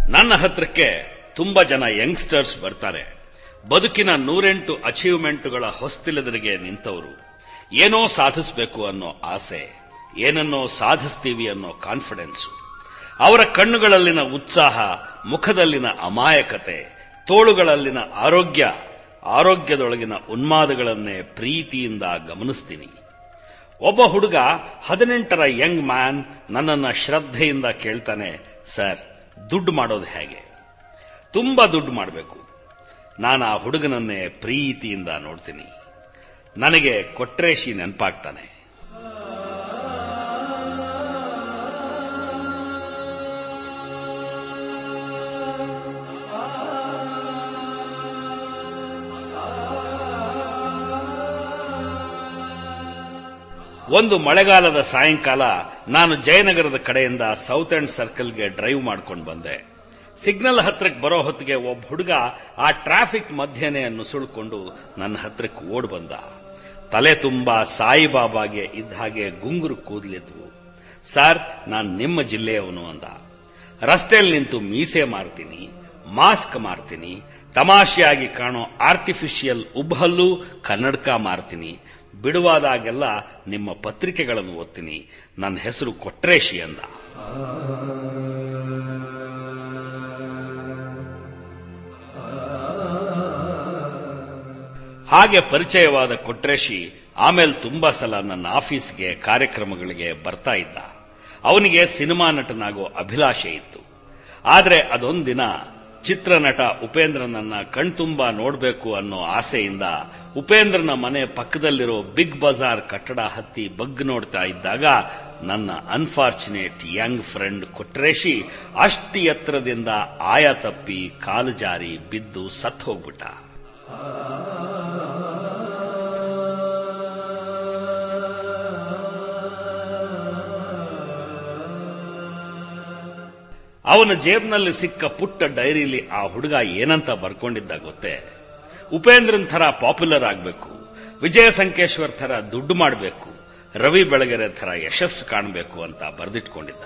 ನನ್ನ ಹತ್ರಕ್ಕೆ ತುಂಬಾ ಜನ ಯಂಗ್ಸ್ಟರ್ಸ್ ಬರ್ತಾರೆ. ಬದುಕಿನ 108 ಅಚೀವ್ಮೆಂಟ್ಗಳ ಹೊಸ್ತಿಲದರಿಗೆ ನಿಂತವರು. ಏನೋ ಸಾಧಿಸಬೇಕು ಅನ್ನೋ ಆಸೆ, ಏನನ್ನೋ ಸಾಧಿಸ್ತೀವಿ ಅನ್ನೋ ಕಾನ್ಫಿಡೆನ್ಸು. ಅವರ ಕಣ್ಣುಗಳಲ್ಲಿನ ಉತ್ಸಾಹ, ಮುಖದಲ್ಲಿನ ಅಮಾಯಕತೆ, ತೋಳುಗಳಲ್ಲಿನ ಆರೋಗ್ಯದೊಳಗಿನ ಉನ್ಮಾದಗಳನ್ನೇ ಪ್ರೀತಿಯಿಂದ ಗಮನಿಸ್ತೀನಿ. ಒಬ್ಬ ಹುಡುಗ 18ರ ಯಂಗ್ ಮ್ಯಾನ್ ನನ್ನನ್ನ ಶ್ರದ್ಧೆಯಿಂದ ಕೇಳ್ತಾನೆ, ಸರ್, ದುಡ್ಡು ಮಾಡೋದು ಹೇಗೆ? ತುಂಬಾ ದುಡ್ಡು ಮಾಡಬೇಕು. ನಾನು ಆ ಹುಡುಗನನ್ನೇ ಪ್ರೀತಿಯಿಂದ ನೋಡ್ತೀನಿ. ನನಗೆ ಕೊಟ್ರೇಶಿ ನೆನಪಾಗ್ತಾನೆ. ಒಂದು ಮಳೆಗಾಲದ ಸಾಯಂಕಾಲ ನಾನು ಜಯನಗರದ ಕಡೆಯಿಂದ ಸೌತ್ ಎಂಡ್ ಸರ್ಕಲ್ಗೆ ಡ್ರೈವ್ ಮಾಡ್ಕೊಂಡು ಬಂದೆ. ಸಿಗ್ನಲ್ ಹತ್ರಕ್ಕೆ ಬರೋ ಹೊತ್ತಿಗೆ ಒಬ್ಬ ಹುಡುಗ ಆ ಟ್ರಾಫಿಕ್ ಮಧ್ಯೆನೆ ನುಸುಳ್ಕೊಂಡು ನನ್ನ ಹತ್ರಕ್ಕೆ ಓಡ್ ಬಂದ. ತಲೆ ತುಂಬಾ ಸಾಯಿಬಾಬಾಗೆ ಇದ್ದ ಹಾಗೆ ಗುಂಗುರು ಕೂದಲಿದ್ವು. ಸರ್, ನಾನು ನಿಮ್ಮ ಜಿಲ್ಲೆಯವನು ಅಂದ. ರಸ್ತೆಯಲ್ಲಿ ನಿಂತು ಮೀಸೆ ಮಾರ್ತೀನಿ, ಮಾಸ್ಕ್ ಮಾರ್ತೀನಿ, ತಮಾಷೆಯಾಗಿ ಕಾಣೋ ಆರ್ಟಿಫಿಷಿಯಲ್ ಉಬ್ಬಹಲ್ಲು, ಕನ್ನಡಕ ಮಾರ್ತೀನಿ. ಬಿಡುವಾದಾಗೆಲ್ಲ ನಿಮ್ಮ ಪತ್ರಿಕೆಗಳನ್ನು ಓದ್ತೀನಿ. ನನ್ನ ಹೆಸರು ಕೊಟ್ರೇಶಿ ಅಂದ. ಹಾಗೆ ಪರಿಚಯವಾದ ಕೊಟ್ರೇಶಿ ಆಮೇಲೆ ತುಂಬಾ ಸಲ ನನ್ನ ಆಫೀಸ್ಗೆ, ಕಾರ್ಯಕ್ರಮಗಳಿಗೆ ಬರ್ತಾ ಇದ್ದ. ಅವನಿಗೆ ಸಿನಿಮಾ ನಟನಾಗೋ ಅಭಿಲಾಷೆ ಇತ್ತು. ಆದ್ರೆ ಅದೊಂದಿನ ಚಿತ್ರನಟ ಉಪೇಂದ್ರನನ್ನ ಕಣ್ತುಂಬಾ ನೋಡ್ಬೇಕು ಅನ್ನೋ ಆಸೆಯಿಂದ ಉಪೇಂದ್ರನ ಮನೆ ಪಕ್ಕದಲ್ಲಿರೋ ಬಿಗ್ ಬಜಾರ್ ಕಟ್ಟಡ ಹತ್ತಿ ಬಗ್ ನೋಡ್ತಾ ಇದ್ದಾಗ ನನ್ನ ಅನ್ಫಾರ್ಚುನೇಟ್ ಯಂಗ್ ಫ್ರೆಂಡ್ ಕೊಟ್ರೇಶಿ ಅಷ್ಟಿ ಎತ್ತರದಿಂದ ಆಯ ತಪ್ಪಿ ಕಾಲು ಜಾರಿ ಬಿದ್ದು ಸತ್ತು ಹೋಗ್ಬಿಟ್ಟ. ಅವನ ಜೇಬ್ನಲ್ಲಿ ಸಿಕ್ಕ ಪುಟ್ಟ ಡೈರಿಲಿ ಆ ಹುಡುಗ ಏನಂತ ಬರ್ಕೊಂಡಿದ್ದ ಗೊತ್ತೇ? ಉಪೇಂದ್ರನ್ ಥರ ಪಾಪ್ಯುಲರ್ ಆಗಬೇಕು, ವಿಜಯ ಸಂಕೇಶ್ವರ್ ಥರ ದುಡ್ಡು ಮಾಡಬೇಕು, ರವಿ ಬೆಳಗೆರೆ ಥರ ಯಶಸ್ಸು ಕಾಣಬೇಕು ಅಂತ ಬರೆದಿಟ್ಕೊಂಡಿದ್ದ.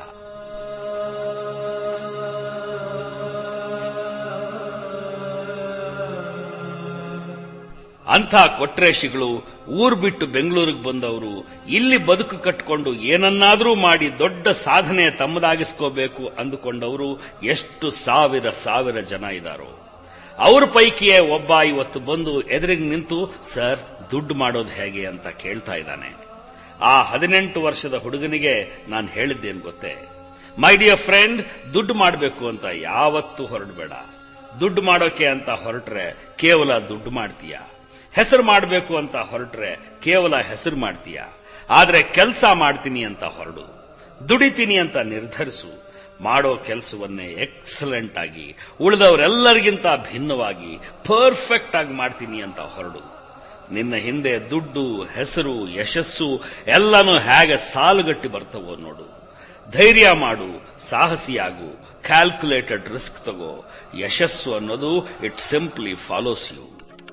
ಅಂಥ ಕೊಟ್ರೇಶಿಗಳು ಊರು ಬಿಟ್ಟು ಬೆಂಗಳೂರಿಗೆ ಬಂದವರು, ಇಲ್ಲಿ ಬದುಕು ಕಟ್ಟಿಕೊಂಡು ಏನನ್ನಾದರೂ ಮಾಡಿ ದೊಡ್ಡ ಸಾಧನೆ ತಮ್ಮದಾಗಿಸ್ಕೋಬೇಕು ಅಂದುಕೊಂಡವರು ಎಷ್ಟು ಸಾವಿರ ಜನ ಇದ್ದಾರೋ. ಅವ್ರ ಪೈಕಿಯೇ ಒಬ್ಬ ಇವತ್ತು ಬಂದು ಎದುರಿಗೆ ನಿಂತು, ಸರ್, ದುಡ್ಡು ಮಾಡೋದು ಹೇಗೆ ಅಂತ ಕೇಳ್ತಾ ಇದ್ದಾನೆ. ಆ 18 ವರ್ಷದ ಹುಡುಗನಿಗೆ ನಾನು ಹೇಳಿದ್ದೇನು ಗೊತ್ತೇ? ಮೈ ಡಿಯರ್ ಫ್ರೆಂಡ್, ದುಡ್ಡು ಮಾಡಬೇಕು ಅಂತ ಯಾವತ್ತೂ ಹೊರಡಬೇಡ. ದುಡ್ಡು ಮಾಡೋಕೆ ಅಂತ ಹೊರಟ್ರೆ ಕೇವಲ ದುಡ್ಡು ಮಾಡ್ತೀಯ. ಹೆಸರು ಮಾಡಬೇಕು ಅಂತ ಹೊರಟ್ರೆ ಕೇವಲ ಹೆಸರು ಮಾಡ್ತೀಯ. ಆದ್ರೆ ಕೆಲಸ ಮಾಡ್ತೀನಿ ಅಂತ ಹೊರಡು, ದುಡಿತೀನಿ ಅಂತ ನಿರ್ಧರಿಸು. ಮಾಡೋ ಕೆಲಸವನ್ನೇ ಎಕ್ಸಲೆಂಟ್ ಆಗಿ, ಉಳಿದವರೆಲ್ಲರಿಗಿಂತ ಭಿನ್ನವಾಗಿ, ಪರ್ಫೆಕ್ಟ್ ಆಗಿ ಮಾಡ್ತೀನಿ ಅಂತ ಹೊರಡು. ನಿನ್ನ ಹಿಂದೆ ದುಡ್ಡು, ಹೆಸರು, ಯಶಸ್ಸು ಎಲ್ಲನೂ ಹೇಗೆ ಸಾಲುಗಟ್ಟಿ ಬರ್ತವೋ ನೋಡು. ಧೈರ್ಯ ಮಾಡು, ಸಾಹಸಿಯಾಗು, ಕ್ಯಾಲ್ಕುಲೇಟೆಡ್ ರಿಸ್ಕ್ ತಗೋ. ಯಶಸ್ಸು ಅನ್ನೋದು ಇಟ್ ಸಿಂಪ್ಲಿ ಫಾಲೋಸ್ ಯು.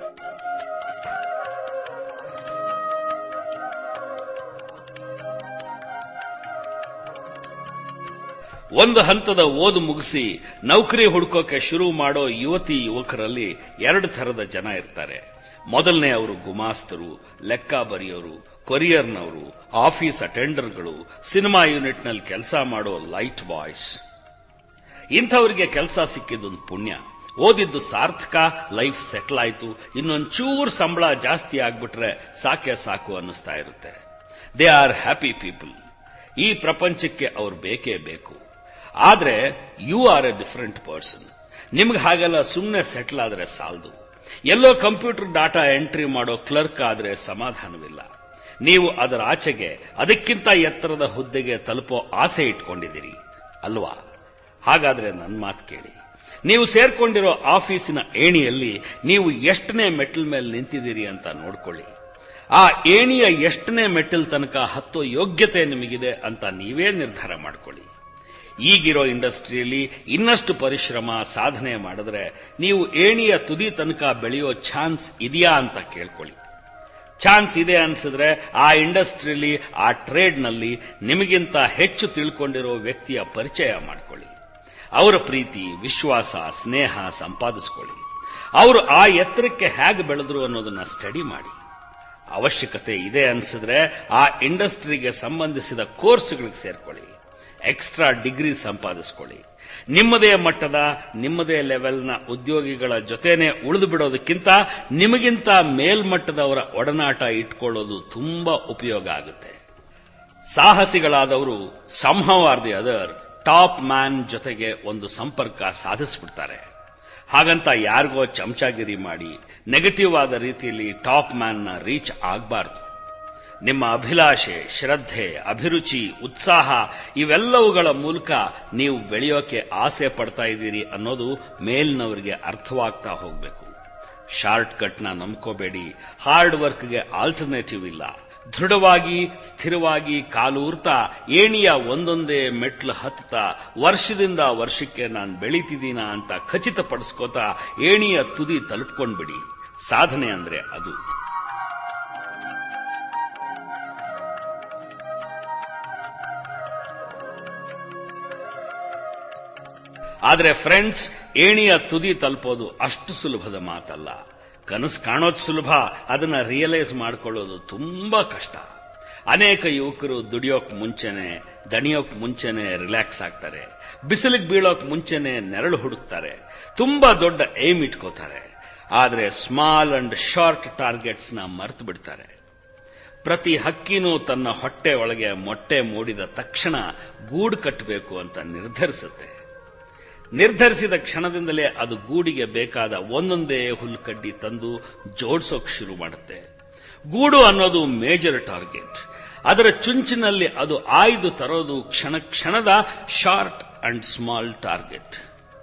ಒಂದು ಹಂತದ ಓದು ಮುಗಿಸಿ ನೌಕರಿ ಹುಡುಕೋಕೆ ಶುರು ಮಾಡೋ ಯುವತಿ ಯುವಕರಲ್ಲಿ 2 ಥರದ ಜನ ಇರ್ತಾರೆ. ಮೊದಲನೇ ಅವರು ಗುಮಾಸ್ತರು, ಲೆಕ್ಕ ಬರೆಯೋರು, ಕೊರಿಯರ್ನವರು, ಆಫೀಸ್ ಅಟೆಂಡರ್ಗಳು, ಸಿನಿಮಾ ಯೂನಿಟ್ನಲ್ಲಿ ಕೆಲಸ ಮಾಡೋ ಲೈಟ್ ಬಾಯ್ಸ್. ಇಂಥವರಿಗೆ ಕೆಲಸ ಸಿಕ್ಕಿದ್ದೊಂದು ಪುಣ್ಯ. ಓದಿದ್ದು ಸಾರ್ಥಕ, ಲೈಫ್ ಸೆಟ್ಲ್ ಆಯ್ತು, ಇನ್ನೊಂಚೂರು ಸಂಬಳ ಜಾಸ್ತಿ ಆಗ್ಬಿಟ್ರೆ ಸಾಕೆ ಸಾಕು ಅನ್ನಿಸ್ತಾ ಇರುತ್ತೆ. They are happy people. ಈ ಪ್ರಪಂಚಕ್ಕೆ ಅವ್ರು ಬೇಕೇ ಬೇಕು. ಆದ್ರೆ you are a different person. ನಿಮ್ಗೆ ಹಾಗೆಲ್ಲ ಸುಮ್ಮನೆ ಸೆಟ್ಲ್ ಆದ್ರೆ ಸಾಲದು. ಎಲ್ಲೋ ಕಂಪ್ಯೂಟರ್ ಡಾಟಾ ಎಂಟ್ರಿ ಮಾಡೋ ಕ್ಲರ್ಕ್ ಆದ್ರೆ ಸಮಾಧಾನವಿಲ್ಲ. ನೀವು ಅದರ ಆಚೆಗೆ, ಅದಕ್ಕಿಂತ ಎತ್ತರದ ಹುದ್ದೆಗೆ ತಲುಪೋ ಆಸೆ ಇಟ್ಕೊಂಡಿದ್ದೀರಿ ಅಲ್ವಾ? ಹಾಗಾದ್ರೆ ನನ್ನ ಮಾತು ಕೇಳಿ. ನೀವು ಸೇರ್ಕೊಂಡಿರೋ ಆಫೀಸಿನ ಏಣಿಯಲ್ಲಿ ನೀವು ಎಷ್ಟನೇ ಮೆಟ್ಟಲ್ ಮೇಲೆ ನಿಂತಿದ್ದೀರಿ ಅಂತ ನೋಡ್ಕೊಳ್ಳಿ. ಆ ಏಣಿಯ ಎಷ್ಟನೇ ಮೆಟ್ಟಲ್ ತನಕ ಹತ್ತೋ ಯೋಗ್ಯತೆ ನಿಮಗಿದೆ ಅಂತ ನೀವೇ ನಿರ್ಧಾರ ಮಾಡ್ಕೊಳ್ಳಿ. ಈಗಿರೋ ಇಂಡಸ್ಟ್ರಿಯಲ್ಲಿ ಇನ್ನಷ್ಟು ಪರಿಶ್ರಮ, ಸಾಧನೆ ಮಾಡಿದ್ರೆ ನೀವು ಏಣಿಯ ತುದಿ ತನಕ ಬೆಳೆಯೋ ಚಾನ್ಸ್ ಇದೆಯಾ ಅಂತ ಕೇಳ್ಕೊಳ್ಳಿ. ಚಾನ್ಸ್ ಇದೆ ಅನ್ಸಿದ್ರೆ ಆ ಇಂಡಸ್ಟ್ರಿಯಲ್ಲಿ, ಆ ಟ್ರೇಡ್ನಲ್ಲಿ ನಿಮಗಿಂತ ಹೆಚ್ಚು ತಿಳ್ಕೊಂಡಿರೋ ವ್ಯಕ್ತಿಯ ಪರಿಚಯ ಮಾಡ್ಕೊಳ್ಳಿ. ಅವರ ಪ್ರೀತಿ, ವಿಶ್ವಾಸ, ಸ್ನೇಹ ಸಂಪಾದಿಸ್ಕೊಳ್ಳಿ. ಅವರು ಆ ಎತ್ತರಕ್ಕೆ ಹೇಗೆ ಬೆಳೆದ್ರು ಅನ್ನೋದನ್ನ ಸ್ಟಡಿ ಮಾಡಿ. ಅವಶ್ಯಕತೆ ಇದೆ ಅನ್ಸಿದ್ರೆ ಆ ಇಂಡಸ್ಟ್ರಿಗೆ ಸಂಬಂಧಿಸಿದ ಕೋರ್ಸ್ಗಳಿಗೆ ಸೇರ್ಕೊಳ್ಳಿ. Extra degree ಸಂಪಾದಿಸ್ಕೊಳ್ಳಿ. ನಿಮ್ಮದೇ ಮಟ್ಟದ, ನಿಮ್ಮದೇ ಲೆವೆಲ್ನ ಉದ್ಯೋಗಿಗಳ ಜೊತೆನೆ ಉಳಿದು ಬಿಡೋದಕ್ಕಿಂತ ನಿಮಗಿಂತ ಮೇಲ್ಮಟ್ಟದವರ ಒಡನಾಟ ಇಟ್ಕೊಳ್ಳೋದು ತುಂಬಾ ಉಪಯೋಗ ಆಗುತ್ತೆ. ಸಾಹಸಿಗಳಾದವರು somehow or the other top man ಜೊತೆಗೆ ಒಂದು ಸಂಪರ್ಕ ಸಾಧಿಸ್ಬಿಡ್ತಾರೆ. ಹಾಗಂತ ಯಾರಿಗೋ ಚಮಚಾಗಿರಿ ಮಾಡಿ ನೆಗೆಟಿವ್ ಆದ ರೀತಿಯಲ್ಲಿ ಟಾಪ್ ಮ್ಯಾನ್ನ ರೀಚ್ ಆಗಬಾರ್ದು. ನಿಮ್ಮ ಅಭಿಲಾಷೆ, ಶ್ರದ್ಧೆ, ಅಭಿರುಚಿ, ಉತ್ಸಾಹ ಇವೆಲ್ಲವುಗಳ ಮೂಲಕ ನೀವು ಬೆಳೆಯೋಕೆ ಆಸೆ ಪಡ್ತಾ ಇದ್ದೀರಿ ಅನ್ನೋದು ಮೇಲ್ನವರಿಗೆ ಅರ್ಥವಾಗ್ತಾ ಹೋಗಬೇಕು. ಶಾರ್ಟ್ ಕಟ್ನ ನಂಬ್ಕೋಬೇಡಿ. ಹಾರ್ಡ್ ವರ್ಕ್ಗೆ ಆಲ್ಟರ್ನೇಟಿವ್ ಇಲ್ಲ. ದೃಢವಾಗಿ, ಸ್ಥಿರವಾಗಿ ಕಾಲೂರ್ತಾ ಏಣಿಯ ಒಂದೊಂದೇ ಮೆಟ್ಲು ಹತ್ತಾ ವರ್ಷದಿಂದ ವರ್ಷಕ್ಕೆ ನಾನು ಬೆಳೀತಿದ್ದೀನ ಅಂತ ಖಚಿತಪಡಿಸ್ಕೋತಾ ಏಣಿಯ ತುದಿ ತಲುಪ್ಕೊಂಡ್ಬಿಡಿ. ಸಾಧನೆ ಅಂದ್ರೆ ಅದು. ಆದ್ರೆ ಫ್ರೆಂಡ್ಸ್, ಏಣಿಯ ತುದಿ ತಲುಪೋದು ಅಷ್ಟು ಸುಲಭದ ಮಾತಲ್ಲ. ಕನಸು ಕಾಣೋದು ಸುಲಭ, ಅದನ್ನ ರಿಯಲೈಸ್ ಮಾಡ್ಕೊಳ್ಳೋದು ತುಂಬಾ ಕಷ್ಟ. ಅನೇಕ ಯುವಕರು ದುಡಿಯೋಕ್ ಮುಂಚೆನೆ, ದಣಿಯೋಕ್ ಮುಂಚೆನೆ ರಿಲ್ಯಾಕ್ಸ್ ಆಗ್ತಾರೆ. ಬಿಸಿಲಿಗೆ ಬೀಳೋಕ್ ಮುಂಚೆನೆ ನೆರಳು ಹುಡುಕ್ತಾರೆ. ತುಂಬಾ ದೊಡ್ಡ ಏಮ್ ಇಟ್ಕೋತಾರೆ. ಆದ್ರೆ ಸ್ಮಾಲ್ ಅಂಡ್ ಶಾರ್ಟ್ ಟಾರ್ಗೆಟ್ಸ್ ನ ಮರೆತು ಬಿಡ್ತಾರೆ. ಪ್ರತಿ ಹಕ್ಕಿನೂ ತನ್ನ ಹೊಟ್ಟೆ ಒಳಗೆ ಮೊಟ್ಟೆ ಮೂಡಿದ ತಕ್ಷಣ ಗೂಡು ಕಟ್ಟಬೇಕು ಅಂತ ನಿರ್ಧರಿಸುತ್ತೆ. ನಿರ್ಧರಿಸಿದ ಕ್ಷಣದಿಂದಲೇ ಅದು ಗೂಡಿಗೆ ಬೇಕಾದ ಒಂದೊಂದೇ ಹುಲ್ಕಡ್ಡಿ ತಂದು ಜೋಡಿಸೋಕ್ ಶುರು ಮಾಡುತ್ತೆ. ಗೂಡು ಅನ್ನೋದು ಮೇಜರ್ ಟಾರ್ಗೆಟ್. ಅದರ ಚುಂಚಿನಲ್ಲಿ ಅದು ಆಯ್ದು ತರೋದು ಕ್ಷಣ ಕ್ಷಣದ ಶಾರ್ಟ್ ಅಂಡ್ ಸ್ಮಾಲ್ ಟಾರ್ಗೆಟ್.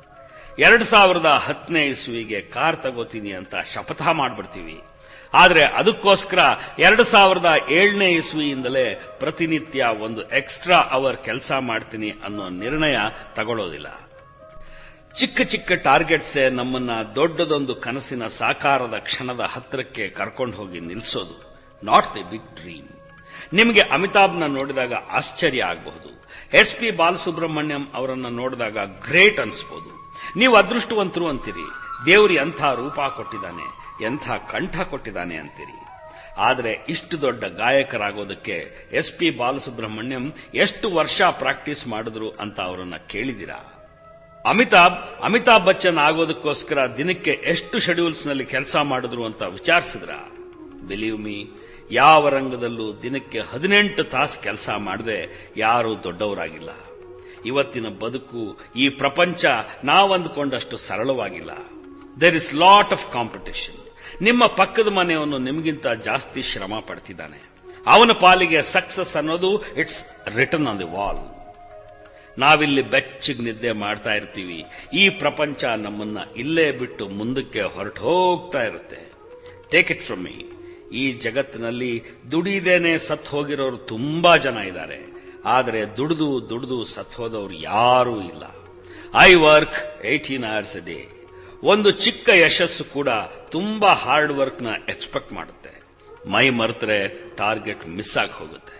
2010ನೇ ಇಸ್ವಿಗೆ ಕಾರ್ ತಗೋತೀನಿ ಅಂತ ಶಪಥ ಮಾಡ್ಬಿಡ್ತೀವಿ. ಆದ್ರೆ ಅದಕ್ಕೋಸ್ಕರ 2007ನೇ ಇಸ್ವಿಯಿಂದಲೇ ಪ್ರತಿನಿತ್ಯ ಒಂದು ಎಕ್ಸ್ಟ್ರಾ ಅವರ್ ಕೆಲಸ ಮಾಡ್ತೀನಿ ಅನ್ನೋ ನಿರ್ಣಯ ತಗೊಳ್ಳೋದಿಲ್ಲ. ಚಿಕ್ಕ ಚಿಕ್ಕ ಟಾರ್ಗೆಟ್ಸೇ ನಮ್ಮನ್ನ ದೊಡ್ಡದೊಂದು ಕನಸಿನ ಸಾಕಾರದ ಕ್ಷಣದ ಹತ್ತಿರಕ್ಕೆ ಕರ್ಕೊಂಡು ಹೋಗಿ ನಿಲ್ಲಿಸೋದು. Not the big dream. ನಿಮಗೆ ಅಮಿತಾಬ್ನ ನೋಡಿದಾಗ ಆಶ್ಚರ್ಯ ಆಗಬಹುದು. SP ಬಾಲಸುಬ್ರಹ್ಮಣ್ಯಂ ಅವರನ್ನ ನೋಡಿದಾಗ ಗ್ರೇಟ್ ಅನ್ಸ್ಬೋದು. ನೀವು ಅದೃಷ್ಟವಂತರು ಅಂತೀರಿ. ದೇವ್ರಿ ಎಂಥ ರೂಪ ಕೊಟ್ಟಿದ್ದಾನೆ, ಎಂಥ ಕಂಠ ಕೊಟ್ಟಿದ್ದಾನೆ ಅಂತೀರಿ. ಆದರೆ ಇಷ್ಟು ದೊಡ್ಡ ಗಾಯಕರಾಗೋದಕ್ಕೆ SP ಬಾಲಸುಬ್ರಹ್ಮಣ್ಯಂ ಎಷ್ಟು ವರ್ಷ ಪ್ರಾಕ್ಟೀಸ್ ಮಾಡಿದ್ರು ಅಂತ ಅವರನ್ನ ಕೇಳಿದಿರಾ? ಅಮಿತಾಬ್ ಬಚ್ಚನ್ ಆಗೋದಕ್ಕೋಸ್ಕರ ದಿನಕ್ಕೆ ಎಷ್ಟು ಶೆಡ್ಯೂಲ್ಸ್ ನಲ್ಲಿ ಕೆಲಸ ಮಾಡಿದ್ರು ಅಂತ ವಿಚಾರಿಸಿದ್ರ? ಬಿಲೀವ್ ಮೀ, ಯಾವ ರಂಗದಲ್ಲೂ ದಿನಕ್ಕೆ 18 ತಾಸು ಕೆಲಸ ಮಾಡದೆ ಯಾರೂ ದೊಡ್ಡವರಾಗಿಲ್ಲ. ಇವತ್ತಿನ ಬದುಕು, ಈ ಪ್ರಪಂಚ ನಾವಂದುಕೊಂಡಷ್ಟು ಸರಳವಾಗಿಲ್ಲ. There is lot of competition. ನಿಮ್ಮ ಪಕ್ಕದ ಮನೆಯವನು ನಿಮಗಿಂತ ಜಾಸ್ತಿ ಶ್ರಮ ಪಡ್ತಿದ್ದಾನೆ. ಅವನ ಪಾಲಿಗೆ ಸಕ್ಸಸ್ ಅನ್ನೋದು it's written on the wall. ನಾವಿಲ್ಲಿ ಬೆಚ್ಚಗೆ ನಿದ್ದೆ ಮಾಡ್ತಾ ಇರ್ತೀವಿ. ಈ ಪ್ರಪಂಚ ನಮ್ಮನ್ನ ಇಲ್ಲೇ ಬಿಟ್ಟು ಮುಂದಕ್ಕೆ ಹೊರಟು ಹೋಗ್ತಾ ಇರುತ್ತೆ. ಟೇಕ್ ಇಟ್ ಫ್ರಮ್ ಮೀ, ಈ ಜಗತ್ತಿನಲ್ಲಿ ದುಡಿದೇನೆ ಸತ್ ಹೋಗಿರೋರು ತುಂಬಾ ಜನ ಇದ್ದಾರೆ. ಆದರೆ ದುಡಿದು ಸತ್ ಹೋದವರು ಯಾರೂ ಇಲ್ಲ. I work 18 hours a day. ಒಂದು ಚಿಕ್ಕ ಯಶಸ್ಸು ಕೂಡ ತುಂಬಾ ಹಾರ್ಡ್ ವರ್ಕ್ ನ ಎಕ್ಸ್ಪೆಕ್ಟ್ ಮಾಡುತ್ತೆ. ಮೈ ಮರೆತರೆ ಟಾರ್ಗೆಟ್ ಮಿಸ್ ಆಗಿ ಹೋಗುತ್ತೆ.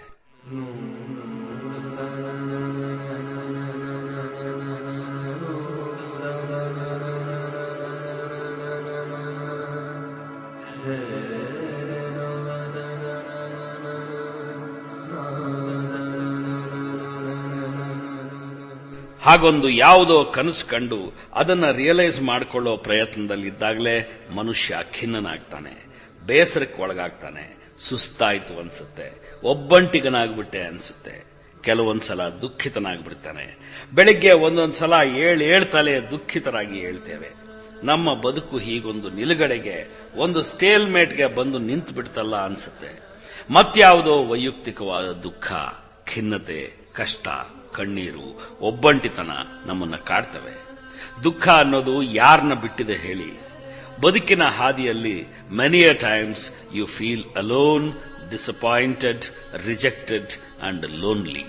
ಹಾಗೊಂದು ಯಾವುದೋ ಕನಸು ಕಂಡು ಅದನ್ನ ರಿಯಲೈಸ್ ಮಾಡಿಕೊಳ್ಳೋ ಪ್ರಯತ್ನದಲ್ಲಿದ್ದಾಗಲೇ ಮನುಷ್ಯ ಖಿನ್ನನಾಗ್ತಾನೆ, ಬೇಸರಕ್ಕೆ ಒಳಗಾಗ್ತಾನೆ, ಸುಸ್ತಾಯ್ತು ಅನ್ಸುತ್ತೆ, ಒಬ್ಬಂಟಿಗನಾಗ್ಬಿಟ್ಟೆ ಅನ್ಸುತ್ತೆ, ಕೆಲವೊಂದ್ಸಲ ದುಃಖಿತನಾಗ್ಬಿಡ್ತಾನೆ. ಬೆಳಿಗ್ಗೆ ಒಂದೊಂದ್ಸಲ ಏಳ್ತಲೆ ದುಃಖಿತರಾಗಿ ಹೇಳ್ತೇವೆ. ನಮ್ಮ ಬದುಕು ಹೀಗೊಂದು ನಿಲುಗಡೆಗೆ, ಒಂದು ಸ್ಟೇಲ್ಮೇಟ್ಗೆ ಬಂದು ನಿಂತು ಬಿಡ್ತಲ್ಲ ಅನ್ಸುತ್ತೆ. ಮತ್ಯಾವುದೋ ವೈಯಕ್ತಿಕವಾದ ದುಃಖ, ಖಿನ್ನತೆ, ಕಷ್ಟ, ಕಣ್ಣೀರು, ಒಬ್ಬಂಟಿತನ ನಮ್ಮನ್ನ ಕಾಡ್ತವೆ. ದುಃಖ ಅನ್ನೋದು ಯಾರನ್ನ ಬಿಟ್ಟಿದೆ ಹೇಳಿ? ಬದುಕಿನ ಹಾದಿಯಲ್ಲಿ many a times you feel alone, disappointed, rejected and lonely.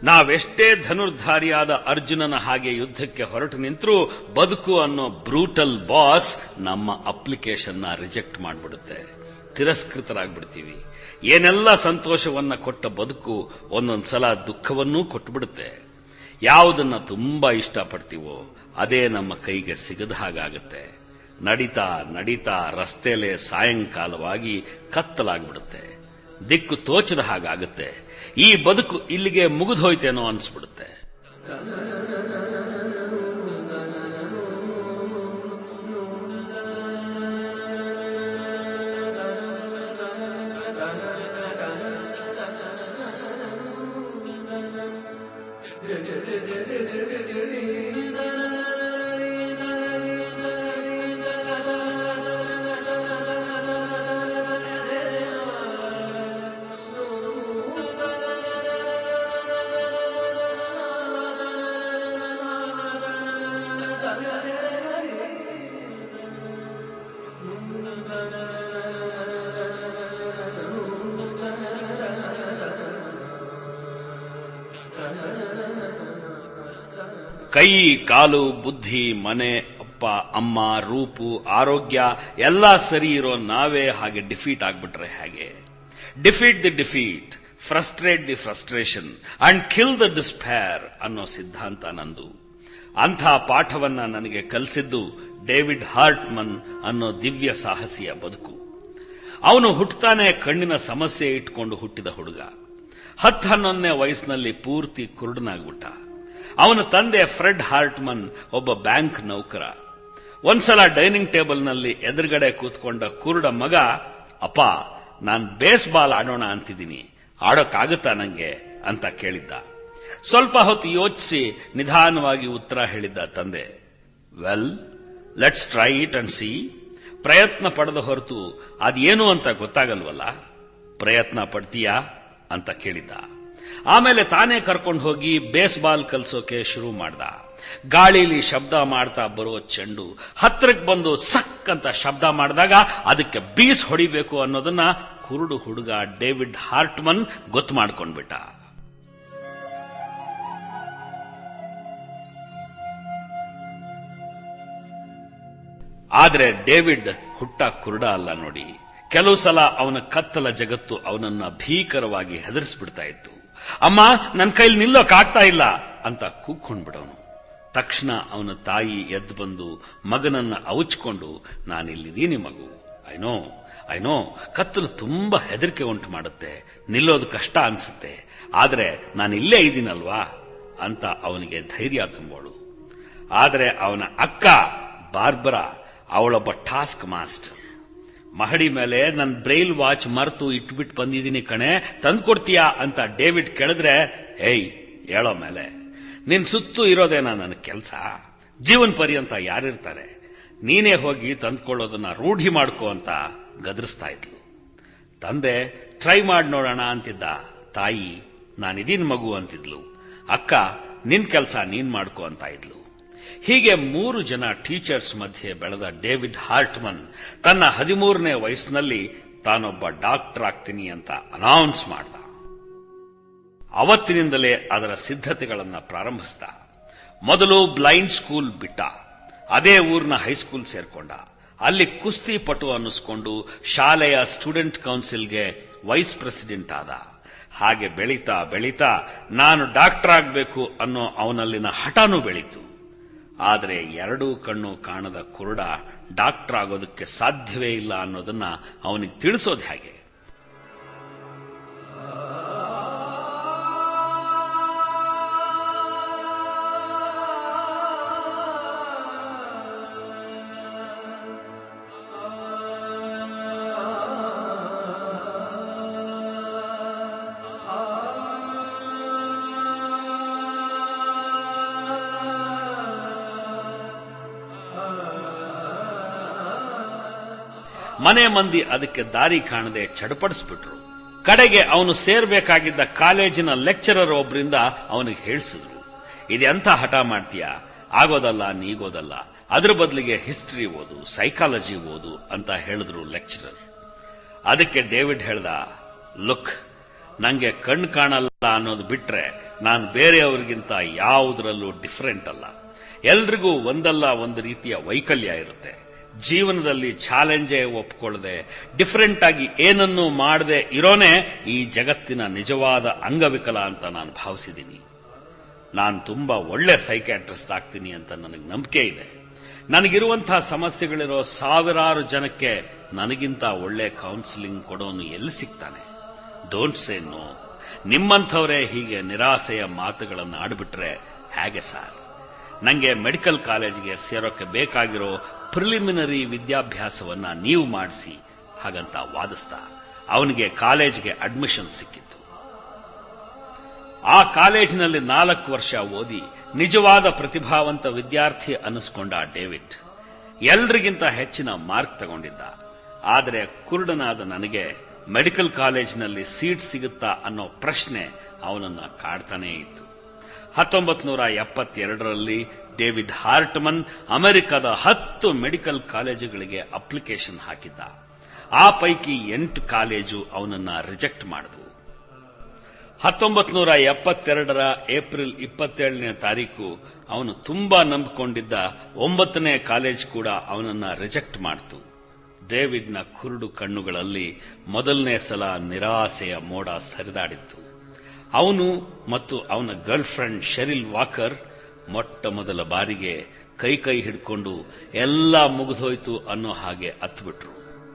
ನಾವೆಷ್ಟೇ ಧನುರ್ಧಾರಿಯಾದ ಅರ್ಜುನನ ಹಾಗೆ ಯುದ್ಧಕ್ಕೆ ಹೊರಟು ನಿಂತರೂ ಬದುಕು ಅನ್ನೋ ಬ್ರೂಟಲ್ ಬಾಸ್ ನಮ್ಮ ಅಪ್ಲಿಕೇಶನ್ನ ರಿಜೆಕ್ಟ್ ಮಾಡಿಬಿಡುತ್ತೆ. ತಿರಸ್ಕೃತರಾಗ್ಬಿಡ್ತೀವಿ. ಏನೆಲ್ಲ ಸಂತೋಷವನ್ನ ಕೊಟ್ಟ ಬದುಕು ಒಂದೊಂದ್ಸಲ ದುಃಖವನ್ನೂ ಕೊಟ್ಟುಬಿಡುತ್ತೆ. ಯಾವುದನ್ನ ತುಂಬಾ ಇಷ್ಟಪಡ್ತೀವೋ ಅದೇ ನಮ್ಮ ಕೈಗೆ ಸಿಗದ ಹಾಗಾಗತ್ತೆ. ನಡೀತಾ ನಡೀತಾ ರಸ್ತೆಲೆ ಸಾಯಂಕಾಲವಾಗಿ ಕತ್ತಲಾಗ್ಬಿಡುತ್ತೆ. ದಿಕ್ಕು ತೋಚದ ಹಾಗಾಗುತ್ತೆ. ಈ ಬದುಕು ಇಲ್ಲಿಗೆ ಮುಗಿದೋಯ್ತೇನೋ ಅನ್ಸ್ಬಿಡುತ್ತೆ. ಕೈ ಕಾಲು ಬುದ್ಧಿ ಮನೆ ಅಪ್ಪ ಅಮ್ಮ ರೂಪು ಆರೋಗ್ಯ ಎಲ್ಲ ಸರಿ ಇರೋ ನಾವೇ ಹಾಗೆ ಡಿಫೀಟ್ ಆಗ್ಬಿಟ್ರೆ ಹೇಗೆ? Defeat the defeat, frustrate the frustration and kill the despair ಅನ್ನೋ ಸಿದ್ಧಾಂತ ನಂದು. ಅಂಥ ಪಾಠವನ್ನ ನನಗೆ ಕಲಿಸಿದ್ದು ಡೇವಿಡ್ ಹಾರ್ಟ್ಮನ್ ಅನ್ನೋ ದಿವ್ಯ ಸಾಹಸಿಯ ಬದುಕು. ಅವನು ಹುಟ್ಟುತ್ತಾನೆ ಕಣ್ಣಿನ ಸಮಸ್ಯೆ ಇಟ್ಕೊಂಡು ಹುಟ್ಟಿದ ಹುಡುಗ. 10-11ನೇ ವಯಸ್ಸಿನಲ್ಲಿ ಪೂರ್ತಿ ಕುರುಡನಾಗ್ಬಿಟ್ಟ. ಅವನ ತಂದೆ ಫ್ರೆಡ್ ಹಾರ್ಟ್ಮನ್ ಒಬ್ಬ ಬ್ಯಾಂಕ್ ನೌಕರ. ಒಂದ್ಸಲ ಡೈನಿಂಗ್ ಟೇಬಲ್ನಲ್ಲಿ ಎದುರುಗಡೆ ಕೂತ್ಕೊಂಡ ಕುರುಡ ಮಗ, ಅಪ್ಪ ನಾನ್ ಬೇಸ್ ಬಾಲ್ ಆಡೋಣ ಅಂತಿದ್ದೀನಿ, ಆಡೋಕ್ಕಾಗುತ್ತಾ ನಂಗೆ ಅಂತ ಕೇಳಿದ್ದ. ಸ್ವಲ್ಪ ಹೊತ್ತು ಯೋಚಿಸಿ ನಿಧಾನವಾಗಿ ಉತ್ತರ ಹೇಳಿದ್ದ ತಂದೆ, well let's try it and see. ಪ್ರಯತ್ನ ಪಡೆದ ಹೊರತು ಅದೇನು ಅಂತ ಗೊತ್ತಾಗಲ್ವಲ್ಲ, ಪ್ರಯತ್ನ ಪಡ್ತೀಯಾ ಅಂತ ಕೇಳಿದ್ದ. ಆಮೇಲೆ ತಾನೇ ಕರ್ಕೊಂಡು ಹೋಗಿ ಬೇಸ್ ಬಾಲ್ ಕಲ್ಸೋಕೆ ಶುರು ಮಾಡ್ದ. ಗಾಳಿಲಿ ಶಬ್ದ ಮಾಡ್ತಾ ಬರೋ ಚೆಂಡು ಹತ್ರಕ್ಕೆ ಬಂದು ಸಕ್ ಅಂತ ಶಬ್ದ ಮಾಡಿದಾಗ ಅದಕ್ಕೆ ಬೀಸ್ ಹೊಡಿಬೇಕು ಅನ್ನೋದನ್ನ ಕುರುಡು ಹುಡುಗ ಡೇವಿಡ್ ಹಾರ್ಟ್ಮನ್ ಗೊತ್ತು ಮಾಡ್ಕೊಂಡ್ಬಿಟ್ಟ. ಆದ್ರೆ ಡೇವಿಡ್ ಹುಟ್ಟ ಕುರುಡ ಅಲ್ಲ ನೋಡಿ. ಕೆಲವು ಸಲ ಅವನ ಕತ್ತಲ ಜಗತ್ತು ಅವನನ್ನ ಭೀಕರವಾಗಿ ಹೆದರಿಸ್ಬಿಡ್ತಾ ಇತ್ತು. ಅಮ್ಮ ನನ್ನ ಕೈಲಿ ನಿಲ್ಲೋಕಾಗ್ತಾ ಇಲ್ಲ ಅಂತ ಕೂಗ್ಕೊಂಡ್ಬಿಡವನು. ತಕ್ಷಣ ಅವನ ತಾಯಿ ಎದ್ದು ಬಂದು ಮಗನನ್ನ ಅವಚ್ಕೊಂಡು, ನಾನಿಲ್ಲಿದ್ದೀನಿ ಮಗು, ಐ ನೋ ಕತ್ತಲು ತುಂಬಾ ಹೆದರಿಕೆ ಉಂಟು ಮಾಡುತ್ತೆ, ನಿಲ್ಲೋದು ಕಷ್ಟ ಅನ್ಸುತ್ತೆ, ಆದ್ರೆ ನಾನಿಲ್ಲೇ ಇದ್ದೀನಲ್ವಾ ಅಂತ ಅವನಿಗೆ ಧೈರ್ಯ ತುಂಬೋಳು. ಆದ್ರೆ ಅವನ ಅಕ್ಕ ಬಾರ್ಬರಾ ಅವಳೊಬ್ಬ ಟಾಸ್ಕ್ ಮಾಸ್ಟರ್. ಮಹಡಿ ಮೇಲೆ ನನ್ನ ಬ್ರೈಲ್ ವಾಚ್ ಮರೆತು ಇಟ್ಬಿಟ್ಟು ಬಂದಿದ್ದೀನಿ ಕಣೆ, ತಂದ್ಕೊಡ್ತೀಯಾ ಅಂತ ಡೇವಿಡ್ ಕೇಳಿದ್ರೆ, ಏಯ್ ಹೇಳೋ ಮೇಲೆ, ನಿನ್ ಸುತ್ತು ಇರೋದೇನಾ ನನ್ನ ಕೆಲಸ? ಜೀವನ ಪರ್ಯಂತ ಯಾರಿರ್ತಾರೆ? ನೀನೇ ಹೋಗಿ ತಂದ್ಕೊಳ್ಳೋದನ್ನ ರೂಢಿ ಮಾಡ್ಕೋ ಅಂತ ಗದರಿಸ್ತಾ ಇದ್ಲು. ತಂದೆ ಟ್ರೈ ಮಾಡಿ ನೋಡೋಣ ಅಂತಿದ್ದ. ತಾಯಿ ನಾನಿದೀನ್ ಮಗು ಅಂತಿದ್ಲು. ಅಕ್ಕ ನಿನ್ ಕೆಲಸ ನೀನ್ ಮಾಡ್ಕೋ ಅಂತ ಇದ್ಲು. ಹೀಗೆ 3 ಜನ ಟೀಚರ್ಸ್ ಮಧ್ಯೆ ಬೆಳೆದ ಡೇವಿಡ್ ಹಾರ್ಟ್ಮನ್ ತನ್ನ 13ನೇ ವಯಸ್ಸಿನಲ್ಲಿ ತಾನೊಬ್ಬ ಡಾಕ್ಟರ್ ಆಗ್ತೀನಿ ಅಂತ ಅನೌನ್ಸ್ ಮಾಡ್ದ. ಅವತ್ತಿನಿಂದಲೇ ಅದರ ಸಿದ್ಧತೆಗಳನ್ನು ಪ್ರಾರಂಭಿಸಿದ. ಮೊದಲು ಬ್ಲೈಂಡ್ ಸ್ಕೂಲ್ ಬಿಟ್ಟ. ಅದೇ ಊರಿನ ಹೈಸ್ಕೂಲ್ ಸೇರ್ಕೊಂಡ. ಅಲ್ಲಿ ಕುಸ್ತಿ ಪಟು ಅನ್ನಿಸ್ಕೊಂಡು ಶಾಲೆಯ ಸ್ಟೂಡೆಂಟ್ ಕೌನ್ಸಿಲ್ಗೆ ವೈಸ್ ಪ್ರೆಸಿಡೆಂಟ್ ಆದ. ಹಾಗೆ ಬೆಳೀತಾ ಬೆಳೀತಾ ನಾನು ಡಾಕ್ಟರ್ ಆಗಬೇಕು ಅನ್ನೋ ಅವನಲ್ಲಿನ ಹಠನೂ ಬೆಳೀತು. ಆದರೆ 2 ಕಣ್ಣು ಕಾಣದ ಕುರುಡ ಡಾಕ್ಟರ್ ಆಗೋದಕ್ಕೆ ಸಾಧ್ಯವೇ ಇಲ್ಲ ಅನ್ನೋದನ್ನ ಅವನಿಗೆ ತಿಳಿಸೋದು ಹೇಗೆ? ಮನೆ ಮಂದಿ ಅದಕ್ಕೆ ದಾರಿ ಕಾಣದೆ ಚಡಪಡಿಸ್ಬಿಟ್ರು. ಕಡೆಗೆ ಅವನು ಸೇರ್ಬೇಕಾಗಿದ್ದ ಕಾಲೇಜಿನ ಲೆಕ್ಚರರ್ ಒಬ್ಬರಿಂದ ಅವನಿಗೆ ಹೇಳಿಸಿದ್ರು, ಇದೆಂಥ ಹಠ ಮಾಡ್ತೀಯಾ, ಆಗೋದಲ್ಲ ನೀಗೋದಲ್ಲ, ಅದ್ರ ಬದಲಿಗೆ ಹಿಸ್ಟರಿ ಓದು, ಸೈಕಾಲಜಿ ಓದು ಅಂತ ಹೇಳಿದ್ರು ಲೆಕ್ಚರರ್. ಅದಕ್ಕೆ ಡೇವಿಡ್ ಹೇಳ್ದ, ಲುಕ್, ನಂಗೆ ಕಣ್ಣು ಕಾಣಲ್ಲ ಅನ್ನೋದು ಬಿಟ್ರೆ ನಾನು ಬೇರೆಯವರಿಗಿಂತ ಯಾವುದರಲ್ಲೂ ಡಿಫರೆಂಟ್ ಅಲ್ಲ. ಎಲ್ರಿಗೂ ಒಂದಲ್ಲ ಒಂದು ರೀತಿಯ ವೈಕಲ್ಯ ಇರುತ್ತೆ. ಜೀವನದಲ್ಲಿ ಚಾಲೆಂಜೇ ಒಪ್ಕೊಳ್ಳದೆ ಡಿಫರೆಂಟ್ ಆಗಿ ಏನನ್ನೂ ಮಾಡದೆ ಇರೋನೇ ಈ ಜಗತ್ತಿನ ನಿಜವಾದ ಅಂಗವಿಕಲ ಅಂತ ನಾನು ಭಾವಿಸಿದ್ದೀನಿ. ನಾನು ತುಂಬಾ ಒಳ್ಳೆ ಸೈಕ್ಯಾಟ್ರಿಸ್ಟ್ ಆಗ್ತೀನಿ ಅಂತ ನನಗೆ ನಂಬಿಕೆ ಇದೆ. ನನಗಿರುವಂತಹ ಸಮಸ್ಯೆಗಳಿರೋ ಸಾವಿರಾರು ಜನಕ್ಕೆ ನನಗಿಂತ ಒಳ್ಳೆ ಕೌನ್ಸಿಲಿಂಗ್ ಕೊಡೋನು ಎಲ್ಲಿ ಸಿಗ್ತಾನೆ? Don't say no. ನಿಮ್ಮಂಥವರೇ ಹೀಗೆ ನಿರಾಸೆಯ ಮಾತುಗಳನ್ನು ಆಡ್ಬಿಟ್ರೆ ಹೇಗೆ ಸರ್? ನನಗೆ ಮೆಡಿಕಲ್ ಕಾಲೇಜಿಗೆ ಸೇರೋಕೆ ಬೇಕಾಗಿರೋ ಪ್ರಿಲಿಮಿನರಿ ವಿದ್ಯಾಭ್ಯಾಸವನ್ನ ನೀವು ಮಾಡಿಸಿ ಹಾಗಂತ ವಾದಿಸ್ತಾ ಅವನಿಗೆ ಕಾಲೇಜಿಗೆ ಅಡ್ಮಿಷನ್ ಸಿಕ್ಕಿತ್ತು. ಆ ಕಾಲೇಜಿನಲ್ಲಿ 4 ವರ್ಷ ಓದಿ ನಿಜವಾದ ಪ್ರತಿಭಾವಂತ ವಿದ್ಯಾರ್ಥಿ ಅನ್ನಿಸ್ಕೊಂಡ ಡೇವಿಡ್ ಎಲ್ರಿಗಿಂತ ಹೆಚ್ಚಿನ ಮಾರ್ಕ್ ತಗೊಂಡಿದ್ದ. ಆದರೆ ಕುರುಡನಾದ ನನಗೆ ಮೆಡಿಕಲ್ ಕಾಲೇಜಿನಲ್ಲಿ ಸೀಟ್ ಸಿಗುತ್ತಾ ಅನ್ನೋ ಪ್ರಶ್ನೆ ಅವನನ್ನ ಕಾಡ್ತಾನೇ ಇತ್ತು. 1972ರಲ್ಲಿ ಡೇವಿಡ್ ಹಾರ್ಟ್ಮನ್ ಅಮೆರಿಕದ 10 ಮೆಡಿಕಲ್ ಕಾಲೇಜುಗಳಿಗೆ ಅಪ್ಲಿಕೇಶನ್ ಹಾಕಿದ್ದ. ಆ ಪೈಕಿ 8 ಕಾಲೇಜು ಅವನನ್ನ ರಿಜೆಕ್ಟ್ ಮಾಡಿದವು. 1972ರ ಏಪ್ರಿಲ್ 27ನೇ ತಾರೀಕು ಅವನು ತುಂಬಾ ನಂಬಿಕೊಂಡಿದ್ದ 9ನೇ ಕಾಲೇಜ್ ಕೂಡ ಅವನನ್ನ ರಿಜೆಕ್ಟ್ ಮಾಡಿತು. ಡೇವಿಡ್ನ ಕುರುಡು ಕಣ್ಣುಗಳಲ್ಲಿ ಮೊದಲನೇ ಸಲ ನಿರಾಸೆಯ ಮೋಡ ಸರಿದಾಡಿತ್ತು. ಅವನು ಮತ್ತು ಅವನ ಗರ್ಲ್ ಫ್ರೆಂಡ್ ಶೆರಿಲ್ ವಾಕರ್ ಮೊಟ್ಟ ಮೊದಲ ಬಾರಿಗೆ ಕೈ ಹಿಡ್ಕೊಂಡು ಎಲ್ಲ ಮುಗಿದೋಯ್ತು ಅನ್ನೋ ಹಾಗೆ ಅತ್ಬಿಟ್ರು.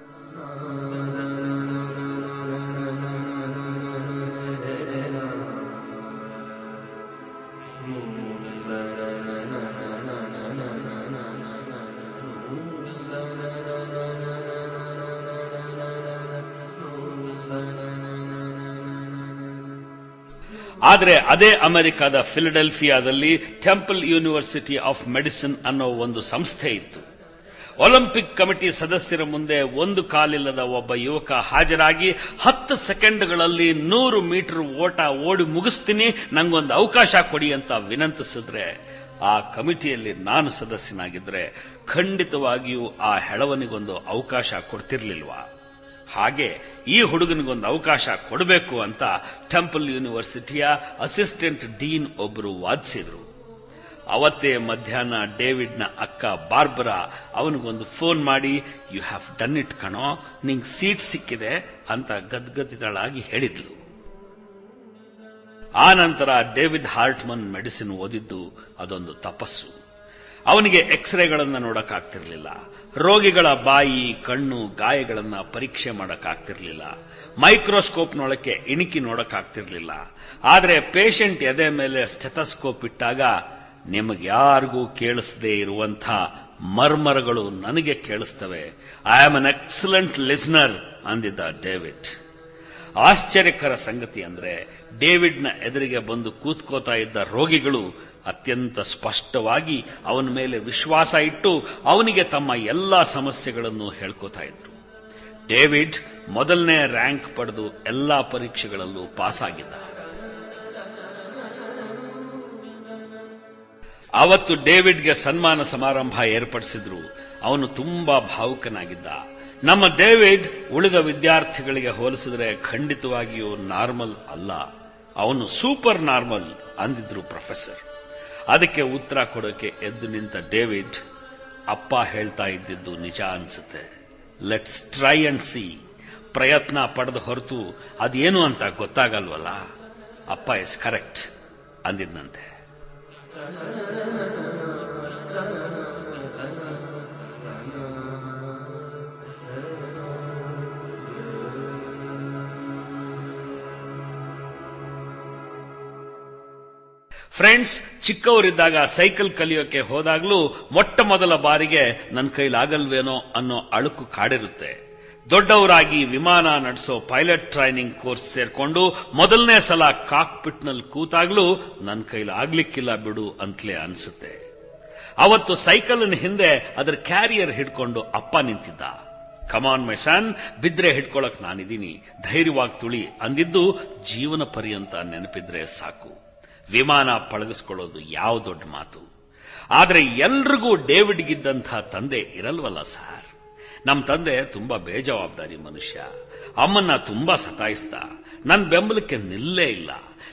ಆದರೆ ಅದೇ ಅಮೆರಿಕದ ಫಿಲಡೆಲ್ಫಿಯಾದಲ್ಲಿ ಟೆಂಪಲ್ ಯೂನಿವರ್ಸಿಟಿ ಆಫ್ ಮೆಡಿಸಿನ್ ಅನ್ನೋ ಒಂದು ಸಂಸ್ಥೆ ಇತ್ತು. ಒಲಿಂಪಿಕ್ ಕಮಿಟಿ ಸದಸ್ಯರ ಮುಂದೆ 1 ಕಾಲಿಲ್ಲದ ಒಬ್ಬ ಯುವಕ ಹಾಜರಾಗಿ 10 ಸೆಕೆಂಡ್ಗಳಲ್ಲಿ 100 ಮೀಟರ್ ಓಟ ಓಡಿ ಮುಗಿಸ್ತೀನಿ, ನಂಗೊಂದು ಅವಕಾಶ ಕೊಡಿ ಅಂತ ವಿನಂತಿಸಿದ್ರೆ ಆ ಕಮಿಟಿಯಲ್ಲಿ ನಾನು ಸದಸ್ಯನಾಗಿದ್ರೆ ಖಂಡಿತವಾಗಿಯೂ ಆ ಹೆಳವನಿಗೊಂದು ಅವಕಾಶ ಕೊಡ್ತಿರ್ಲಿಲ್ವಾ? ಹಾಗೆ ಈ ಹುಡುಗನಿಗೊಂದು ಅವಕಾಶ ಕೊಡಬೇಕು ಅಂತ ಟೆಂಪಲ್ ಯೂನಿವರ್ಸಿಟಿಯ ಅಸಿಸ್ಟೆಂಟ್ ಡೀನ್ ಒಬ್ಬರು ವಾದಿಸಿದ್ರು. ಅವತ್ತೇ ಮಧ್ಯಾಹ್ನ ಡೇವಿಡ್ನ ಅಕ್ಕ ಬಾರ್ಬರಾ ಅವನಿಗೊಂದು ಫೋನ್ ಮಾಡಿ, ಯು ಹ್ಯಾವ್ ಡನ್ ಇಟ್ ಕಣೋ, ನಿಂಗೆ ಸೀಟ್ ಸಿಕ್ಕಿದೆ ಅಂತ ಗದ್ಗದಿತಳಾಗಿ ಹೇಳಿದ್ಲು. ಆ ನಂತರ ಡೇವಿಡ್ ಹಾರ್ಟ್ಮನ್ ಮೆಡಿಸಿನ್ ಓದಿದ್ದು ಅದೊಂದು ತಪಸ್ಸು. ಅವನಿಗೆ ಎಕ್ಸ್ರೇಗಳನ್ನು ನೋಡಕ್ಕಾಗ್ತಿರ್ಲಿಲ್ಲ, ರೋಗಿಗಳ ಬಾಯಿ ಕಣ್ಣು ಗಾಯಗಳನ್ನ ಪರೀಕ್ಷೆ ಮಾಡಕ್ಕಾಗ್ತಿರ್ಲಿಲ್ಲ, ಮೈಕ್ರೋಸ್ಕೋಪ್ನೊಳಕ್ಕೆ ಇಣಿಕಿ ನೋಡಕ್ಕಾಗ್ತಿರ್ಲಿಲ್ಲ. ಆದರೆ ಪೇಷಂಟ್ ಎದೆ ಮೇಲೆ ಸ್ಟೆಥೋಸ್ಕೋಪ್ ಇಟ್ಟಾಗ ನಿಮಗ್ಯಾರಿಗೂ ಕೇಳಿಸದೇ ಇರುವಂಥ ಮರ್ಮರಗಳು ನನಗೆ ಕೇಳಿಸ್ತವೆ. I am an excellent listener ಅಂದಿದ್ದ ಡೇವಿಡ್. ಆಶ್ಚರ್ಯಕರ ಸಂಗತಿ ಅಂದ್ರೆ ಡೇವಿಡ್ನ ಎದುರಿಗೆ ಬಂದು ಕೂತ್ಕೋತಾ ಇದ್ದ ರೋಗಿಗಳು ಅತ್ಯಂತ ಸ್ಪಷ್ಟವಾಗಿ ಅವನ ಮೇಲೆ ವಿಶ್ವಾಸ ಇಟ್ಟು ಅವನಿಗೆ ತಮ್ಮ ಎಲ್ಲಾ ಸಮಸ್ಯೆಗಳನ್ನು ಹೇಳ್ಕೋತಾ ಇದ್ರು. ಡೇವಿಡ್ ಮೊದಲನೇ ರ್ಯಾಂಕ್ ಪಡೆದು ಎಲ್ಲಾ ಪರೀಕ್ಷೆಗಳಲ್ಲೂ ಪಾಸ್ ಆಗಿದ್ದ. ಅವತ್ತು ಡೇವಿಡ್ಗೆ ಸನ್ಮಾನ ಸಮಾರಂಭ ಏರ್ಪಡಿಸಿದ್ರು. ಅವನು ತುಂಬಾ ಭಾವುಕನಾಗಿದ್ದ. ನಮ್ಮ ಡೇವಿಡ್ ಉಳಿದ ವಿದ್ಯಾರ್ಥಿಗಳಿಗೆ ಹೋಲಿಸಿದ್ರೆ ಖಂಡಿತವಾಗಿಯೂ ನಾರ್ಮಲ್ ಅಲ್ಲ, ಅವನು ಸೂಪರ್ ನಾರ್ಮಲ್ ಅಂದಿದ್ರು ಪ್ರೊಫೆಸರ್. ಅದಕ್ಕೆ ಉತ್ತರ ಕೊಡೋಕೆ ಎದ್ದು ನಿಂತ ಡೇವಿಡ್, ಅಪ್ಪ ಹೇಳ್ತಾ ಇದ್ದಿದ್ದು ನಿಜ ಅನ್ಸುತ್ತೆ, ಲೆಟ್ಸ್ ಟ್ರೈ ಅಂಡ್ ಸಿ. ಪ್ರಯತ್ನ ಪಡೆದ ಹೊರತು ಅದೇನು ಅಂತ ಗೊತ್ತಾಗಲ್ವಲ್ಲ, ಅಪ್ಪ ಇಸ್ ಕರೆಕ್ಟ್ ಅಂದಿದ್ನಂತೆ. ಫ್ರೆಂಡ್ಸ್, ಚಿಕ್ಕವರಿದ್ದಾಗ ಸೈಕಲ್ ಕಲಿಯೋಕೆ ಹೋದಾಗ್ಲೂ ಮೊಟ್ಟ ಮೊದಲ ಬಾರಿಗೆ ನನ್ನ ಕೈಲಾಗಲ್ವೇನೋ ಅನ್ನೋ ಅಳುಕು ಕಾಡಿರುತ್ತೆ. ದೊಡ್ಡವರಾಗಿ ವಿಮಾನ ನಡೆಸೋ ಪೈಲಟ್ ಟ್ರೈನಿಂಗ್ ಕೋರ್ಸ್ ಸೇರ್ಕೊಂಡು ಮೊದಲನೇ ಸಲ ಕಾಕ್ಪಿಟ್ ನಲ್ಲಿ ಕೂತಾಗ್ಲೂ ನನ್ನ ಕೈಲಾಗ್ಲಿಕ್ಕಿಲ್ಲ ಬಿಡು ಅಂತಲೇ ಅನ್ಸುತ್ತೆ. ಅವತ್ತು ಸೈಕಲ್ ಹಿಂದೆ ಅದರ ಕ್ಯಾರಿಯರ್ ಹಿಡ್ಕೊಂಡು ಅಪ್ಪ ನಿಂತಿದ್ದ. ಕಮಾನ್ ಮೈ ಸನ್, ಬಿದ್ರೆ ಹಿಡ್ಕೊಳಕ್ ನಾನಿದ್ದೀನಿ, ಧೈರ್ಯವಾಗಿ ತುಳಿ ಅಂದಿದ್ದು ಜೀವನ ಪರ್ಯಂತ ನೆನಪಿದ್ರೆ ಸಾಕು. ವಿಮಾನ ಪಳಗಿಸ್ಕೊಳ್ಳೋದು ಯಾವ ದೊಡ್ಡ ಮಾತು. ಆದ್ರೆ ಎಲ್ರಿಗೂ ಡೇವಿಡ್ಗಿದ್ದಂಥ ತಂದೆ ಇರಲ್ವಲ್ಲ ಸರ್. ನಮ್ಮ ತಂದೆ ತುಂಬಾ ಬೇಜವಾಬ್ದಾರಿ ಮನುಷ್ಯ. ಅಮ್ಮನ್ನ ತುಂಬಾ ಸತಾಯಿಸ್ದ. ನನ್ನ ಬೆಂಬಲಕ್ಕೆ ನಿಲ್ಲೇ ಇಲ್ಲ.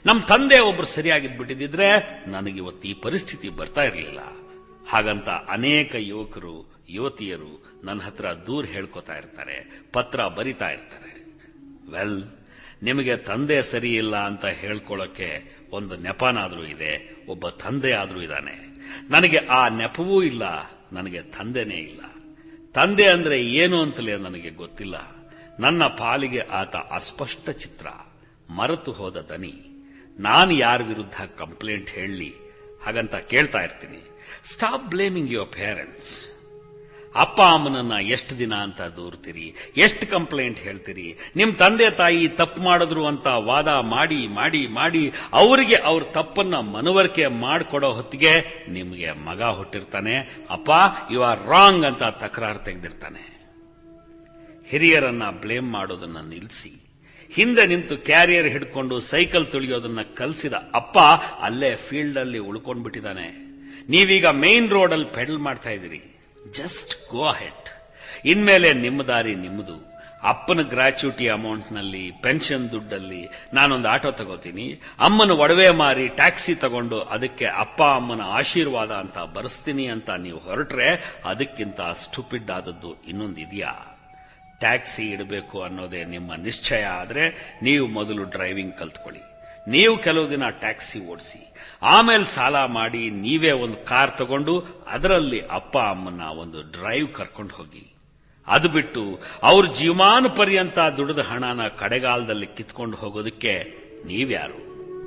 ನಮ್ಮ ತಂದೆ ಒಬ್ರು ಸರಿಯಾಗಿದ್ಬಿಟ್ಟಿದ್ರೆ ನನಗಿವತ್ತು ಈ ಪರಿಸ್ಥಿತಿ ಬರ್ತಾ ಇರಲಿಲ್ಲ. ಹಾಗಂತ ಅನೇಕ ಯುವಕರು ಯುವತಿಯರು ನನ್ನ ಹತ್ರ ದೂರ ಹೇಳ್ಕೊತಾ ಇರ್ತಾರೆ, ಪತ್ರ ಬರಿತಾ ಇರ್ತಾರೆ. ವೆಲ್, ನಿಮಗೆ ತಂದೆ ಸರಿ ಇಲ್ಲ ಅಂತ ಹೇಳ್ಕೊಳ್ಳೋಕೆ ಒಂದು ನೆಪನಾದ್ರೂ ಇದೆ, ಒಬ್ಬ ತಂದೆ ಆದ್ರೂ ಇದ್ದಾನೆ. ನನಗೆ ಆ ನೆಪವೂ ಇಲ್ಲ, ನನಗೆ ತಂದೆನೇ ಇಲ್ಲ. ತಂದೆ ಅಂದ್ರೆ ಏನು ಅಂತಲೇ ನನಗೆ ಗೊತ್ತಿಲ್ಲ. ನನ್ನ ಪಾಲಿಗೆ ಆತ ಅಸ್ಪಷ್ಟ ಚಿತ್ರ, ಮರೆತು ಹೋದ ದನಿ. ನಾನು ಯಾರ ವಿರುದ್ಧ ಕಂಪ್ಲೇಂಟ್ ಹೇಳಲಿ? ಹಾಗಂತ ಕೇಳ್ತಾ ಇರ್ತೀನಿ. Stop blaming your parents. ಅಪ್ಪ ಅಮ್ಮನನ್ನ ಎಷ್ಟು ದಿನ ಅಂತ ದೂರ್ತೀರಿ, ಎಷ್ಟು ಕಂಪ್ಲೇಂಟ್ ಹೇಳ್ತೀರಿ? ನಿಮ್ ತಂದೆ ತಾಯಿ ತಪ್ಪು ಮಾಡಿದ್ರು ಅಂತ ವಾದ ಮಾಡಿ ಮಾಡಿ ಮಾಡಿ ಅವರಿಗೆ ಅವ್ರ ತಪ್ಪನ್ನ ಮನವರಿಕೆ ಮಾಡಿಕೊಡೋ ಹೊತ್ತಿಗೆ ನಿಮಗೆ ಮಗ ಹುಟ್ಟಿರ್ತಾನೆ. ಅಪ್ಪ, ಯು ಆರ್ ರಾಂಗ್ ಅಂತ ತಕರಾರು ತೆಗೆದಿರ್ತಾನೆ. ಹಿರಿಯರನ್ನ ಬ್ಲೇಮ್ ಮಾಡೋದನ್ನ ನಿಲ್ಲಿಸಿ ಹಿಂದೆ ನಿಂತು ಕ್ಯಾರಿಯರ್ ಹಿಡ್ಕೊಂಡು ಸೈಕಲ್ ತುಳಿಯೋದನ್ನ ಕಲಿಸಿದ ಅಪ್ಪ ಅಲ್ಲೇ ಫೀಲ್ಡ್ ಅಲ್ಲಿ ಉಳ್ಕೊಂಡ್ಬಿಟ್ಟಿದ್ದಾನೆ. ನೀವೀಗ ಮೇನ್ ರೋಡ್ ಅಲ್ಲಿ ಪೆಡಲ್ ಮಾಡ್ತಾ ಇದ್ದೀರಿ. Just go ahead. ಇನ್ಮೇಲೆ ನಿಮ್ಮ ದಾರಿ ನಿಮ್ಮದು. ಅಪ್ಪನ ಗ್ರಾಚ್ಯುಟಿ ಅಮೌಂಟ್ ನಲ್ಲಿ, ಪೆನ್ಷನ್ ದುಡ್ಡಲ್ಲಿ ನಾನೊಂದು ಆಟೋ ತಗೋತೀನಿ, ಅಮ್ಮನ ಒಡವೆ ಮಾರಿ ಟ್ಯಾಕ್ಸಿ ತಗೊಂಡು ಅದಕ್ಕೆ ಅಪ್ಪ ಅಮ್ಮನ ಆಶೀರ್ವಾದ ಅಂತ ಬರೆಸ್ತೀನಿ ಅಂತ ನೀವು ಹೊರಟ್ರೆ ಅದಕ್ಕಿಂತ ಸ್ಟುಪಿಡ್ ಆದದ್ದು ಇನ್ನೊಂದಿದೆಯಾ? ಟ್ಯಾಕ್ಸಿ ಇಡಬೇಕು ಅನ್ನೋದೇ ನಿಮ್ಮ ನಿಶ್ಚಯ ಆದ್ರೆ ನೀವು ಮೊದಲು ಡ್ರೈವಿಂಗ್ ಕಲ್ತ್ಕೊಳ್ಳಿ. ನೀವು ಕೆಲವು ದಿನ ಟ್ಯಾಕ್ಸಿ ಓಡಿಸಿ, ಆಮೇಲೆ ಸಾಲ ಮಾಡಿ ನೀವೇ ಒಂದು ಕಾರ್ ತಗೊಂಡು ಅದರಲ್ಲಿ ಅಪ್ಪ ಅಮ್ಮನ್ನ ಒಂದು ಡ್ರೈವ್ ಕರ್ಕೊಂಡು ಹೋಗಿ. ಅದು ಬಿಟ್ಟು ಅವ್ರ ಜೀವಮಾನ ಪರ್ಯಂತ ದುಡಿದ ಹಣನ ಕಡೆಗಾಲದಲ್ಲಿ ಕಿತ್ಕೊಂಡು ಹೋಗೋದಕ್ಕೆ ನೀವ್ಯಾರು?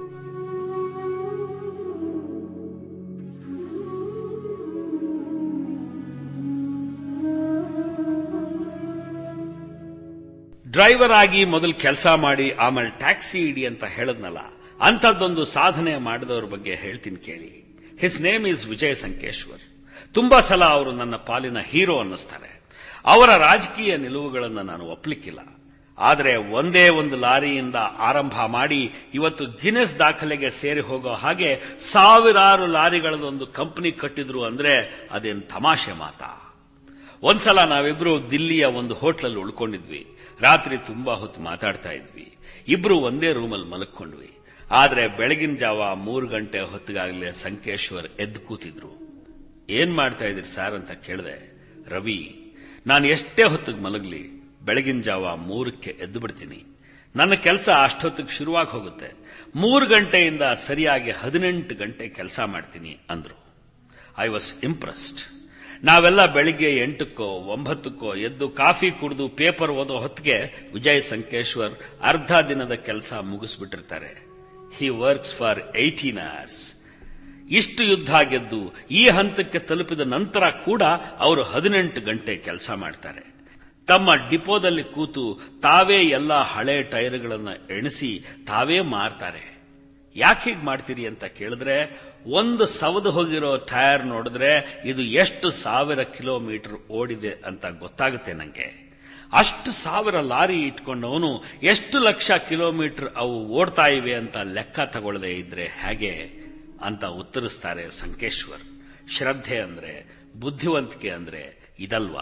ಡ್ರೈವರ್ ಆಗಿ ಮೊದಲು ಕೆಲಸ ಮಾಡಿ ಆಮೇಲೆ ಟ್ಯಾಕ್ಸಿ ಇಡಿ ಅಂತ ಹೇಳದ್ನಲ್ಲ, ಅಂಥದ್ದೊಂದು ಸಾಧನೆ ಮಾಡಿದವ್ರ ಬಗ್ಗೆ ಹೇಳ್ತೀನಿ ಕೇಳಿ. His name is Vijay Sankeshwar. ತುಂಬಾ ಸಲ ಅವರು ನನ್ನ ಪಾಲಿನ ಹೀರೋ ಅನ್ನಿಸ್ತಾರೆ. ಅವರ ರಾಜಕೀಯ ನಿಲುವುಗಳನ್ನು ನಾನು ಒಪ್ಪಲಿಕ್ಕಿಲ್ಲ. ಆದರೆ ಒಂದೇ ಒಂದು ಲಾರಿಯಿಂದ ಆರಂಭ ಮಾಡಿ ಇವತ್ತು ಗಿನೆಸ್ ದಾಖಲೆಗೆ ಸೇರಿ ಹೋಗೋ ಹಾಗೆ ಸಾವಿರಾರು ಲಾರಿಗಳದೊಂದು ಕಂಪನಿ ಕಟ್ಟಿದ್ರು ಅಂದ್ರೆ ಅದೇನು ತಮಾಷೆ ಮಾತಾ? ಒಂದ್ಸಲ ನಾವಿಬ್ರು ದಿಲ್ಲಿಯ ಒಂದು ಹೋಟ್ಲಲ್ಲಿ ಉಳ್ಕೊಂಡಿದ್ವಿ. ರಾತ್ರಿ ತುಂಬಾ ಹೊತ್ತು ಮಾತಾಡ್ತಾ ಇದ್ವಿ. ಇಬ್ರು ಒಂದೇ ರೂಮಲ್ಲಿ ಮಲಕ್ಕೊಂಡ್ವಿ. ಆದ್ರೆ ಬೆಳಗಿನ ಜಾವ 3 ಗಂಟೆ ಹೊತ್ತಿಗಾಗಲೇ ಸಂಕೇಶ್ವರ್ ಎದ್ದು ಕೂತಿದ್ರು. ಏನ್ ಮಾಡ್ತಾ ಇದ್ರಿ ಸಾರ್ ಅಂತ ಕೇಳಿದೆ. ರವಿ, ನಾನು ಎಷ್ಟೇ ಹೊತ್ತಿಗೆ ಮಲಗಲಿ ಬೆಳಗಿನ ಜಾವ 3ಕ್ಕೆ ಎದ್ದು ಬಿಡ್ತೀನಿ. ನನ್ನ ಕೆಲಸ ಅಷ್ಟೊತ್ತಿಗೆ ಶುರುವಾಗಿ ಹೋಗುತ್ತೆ. 3 ಗಂಟೆಯಿಂದ ಸರಿಯಾಗಿ 18 ಗಂಟೆ ಕೆಲಸ ಮಾಡ್ತೀನಿ ಅಂದ್ರು. I was impressed. ನಾವೆಲ್ಲ ಬೆಳಿಗ್ಗೆ 8ಕ್ಕೋ 9ಕ್ಕೋ ಎದ್ದು ಕಾಫಿ ಕುಡಿದು ಪೇಪರ್ ಓದೋ ಹೊತ್ತಿಗೆ ವಿಜಯ್ ಸಂಕೇಶ್ವರ್ ಅರ್ಧ ದಿನದ ಕೆಲಸ ಮುಗಿಸ್ಬಿಟ್ಟಿರ್ತಾರೆ. He works for 18 hours. ಇಷ್ಟು ಯುದ್ಧ ಗೆದ್ದು ಈ ಹಂತಕ್ಕೆ ತಲುಪಿದ ನಂತರ ಕೂಡ ಅವರು 18 ಗಂಟೆ ಕೆಲಸ ಮಾಡ್ತಾರೆ. ತಮ್ಮ ಡಿಪೋದಲ್ಲಿ ಕೂತು ತಾವೇ ಎಲ್ಲ ಹಳೆ ಟೈರ್ಗಳನ್ನು ಎಣಿಸಿ ತಾವೇ ಮಾರ್ತಾರೆ. ಯಾಕೆ ಹೀಗೆ ಮಾಡ್ತೀರಿ ಅಂತ ಕೇಳಿದ್ರೆ, ಒಂದು ಸವದು ಹೋಗಿರೋ ಟೈರ್ ನೋಡಿದ್ರೆ ಇದು ಎಷ್ಟು 1000 ಕಿಲೋಮೀಟರ್ ಓಡಿದೆ ಅಂತ ಗೊತ್ತಾಗುತ್ತೆ ನಂಗೆ. ಅಷ್ಟು 1000 ಲಾರಿ ಇಟ್ಕೊಂಡವನು ಎಷ್ಟು ಲಕ್ಷ ಕಿಲೋಮೀಟರ್ ಅವು ಓಡ್ತಾ ಇವೆ ಅಂತ ಲೆಕ್ಕ ತಗೊಳ್ಳದೆ ಇದ್ರೆ ಹೇಗೆ ಅಂತ ಉತ್ತರಿಸ್ತಾರೆ ಸಂಕೇಶ್ವರ್. ಶ್ರದ್ಧೆ ಅಂದ್ರೆ, ಬುದ್ಧಿವಂತಿಕೆ ಅಂದ್ರೆ ಇದಲ್ವಾ?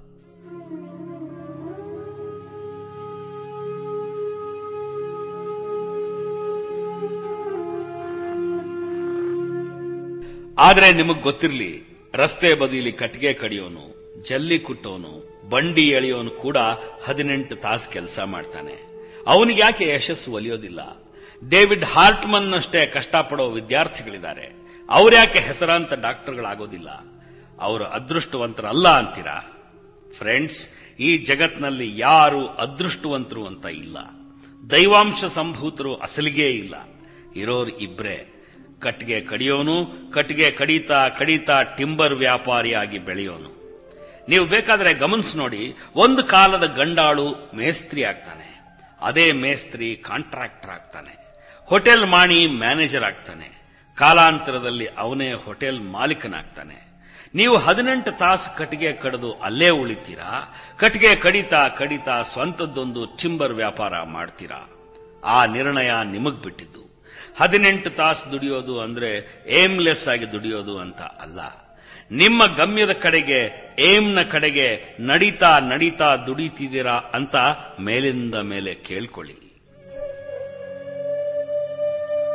ಆದ್ರೆ ನಿಮಗ್ ಗೊತ್ತಿರ್ಲಿ, ರಸ್ತೆ ಬದಿಲಿ ಕಟ್ಟಿಗೆ ಕಡಿಯೋನು, ಜಲ್ಲಿ ಕುಟ್ಟೋನು, ಬಂಡಿ ಎಳೆಯೋನು ಕೂಡ 18 ತಾಸು ಕೆಲಸ ಮಾಡ್ತಾನೆ. ಅವನಿಗೆ ಯಾಕೆ ಯಶಸ್ಸು ಒಲಿಯೋದಿಲ್ಲ? ಡೇವಿಡ್ ಹಾರ್ಟ್ಮನ್ ಅಷ್ಟೇ ಕಷ್ಟಪಡೋ ವಿದ್ಯಾರ್ಥಿಗಳಿದ್ದಾರೆ. ಅವ್ರ್ಯಾಕೆ ಹೆಸರಾಂತ ಡಾಕ್ಟರ್ಗಳಾಗೋದಿಲ್ಲ? ಅವರು ಅದೃಷ್ಟವಂತರಲ್ಲ ಅಂತೀರಾ? ಫ್ರೆಂಡ್ಸ್, ಈ ಜಗತ್ನಲ್ಲಿ ಯಾರು ಅದೃಷ್ಟವಂತರು ಅಂತ ಇಲ್ಲ. ದೈವಾಂಶ ಸಂಭೂತರು ಅಸಲಿಗೇ ಇಲ್ಲ. ಇರೋರು ಇಬ್ರೇ. ಕಟ್ಟಿಗೆ ಕಡಿಯೋನು, ಕಟ್ಟಿಗೆ ಕಡಿತಾ ಕಡಿತಾ ಟಿಂಬರ್ ವ್ಯಾಪಾರಿಯಾಗಿ ಬೆಳೆಯೋನು. ನೀವು ಬೇಕಾದ್ರೆ ಗಮನಿಸಿ ನೋಡಿ, ಒಂದು ಕಾಲದ ಗಂಡಾಳು ಮೇಸ್ತ್ರಿ ಆಗ್ತಾನೆ, ಅದೇ ಮೇಸ್ತ್ರಿ ಕಾಂಟ್ರಾಕ್ಟರ್ ಆಗ್ತಾನೆ, ಹೋಟೆಲ್ ಮಾಣಿ ಮ್ಯಾನೇಜರ್ ಆಗ್ತಾನೆ, ಕಾಲಾಂತರದಲ್ಲಿ ಅವನೇ ಹೋಟೆಲ್ ಮಾಲೀಕನಾಗ್ತಾನೆ. ನೀವು 18 ತಾಸು ಕಟ್ಟಿಗೆ ಕಡಿದು ಅಲ್ಲೇ ಉಳಿತೀರಾ? ಕಟ್ಟಿಗೆ ಕಡಿತಾ ಕಡಿತಾ ಸ್ವಂತದ್ದೊಂದು ಟಿಂಬರ್ ವ್ಯಾಪಾರ ಮಾಡ್ತೀರಾ? ಆ ನಿರ್ಣಯ ನಿಮಗ್ ಬಿಟ್ಟಿದ್ದು. 18 ತಾಸು ದುಡಿಯೋದು ಅಂದ್ರೆ ಏಮ್ಲೆಸ್ ಆಗಿ ದುಡಿಯೋದು ಅಂತ ಅಲ್ಲ. ನಿಮ್ಮ ಗಮ್ಯದ ಕಡೆಗೆ, ಏಮ್ನ ಕಡೆಗೆ ನಡೀತಾ ನಡೀತಾ ದುಡಿತಿದ್ದೀರಾ ಅಂತ ಮೇಲಿಂದ ಮೇಲೆ ಕೇಳ್ಕೊಳ್ಳಿ.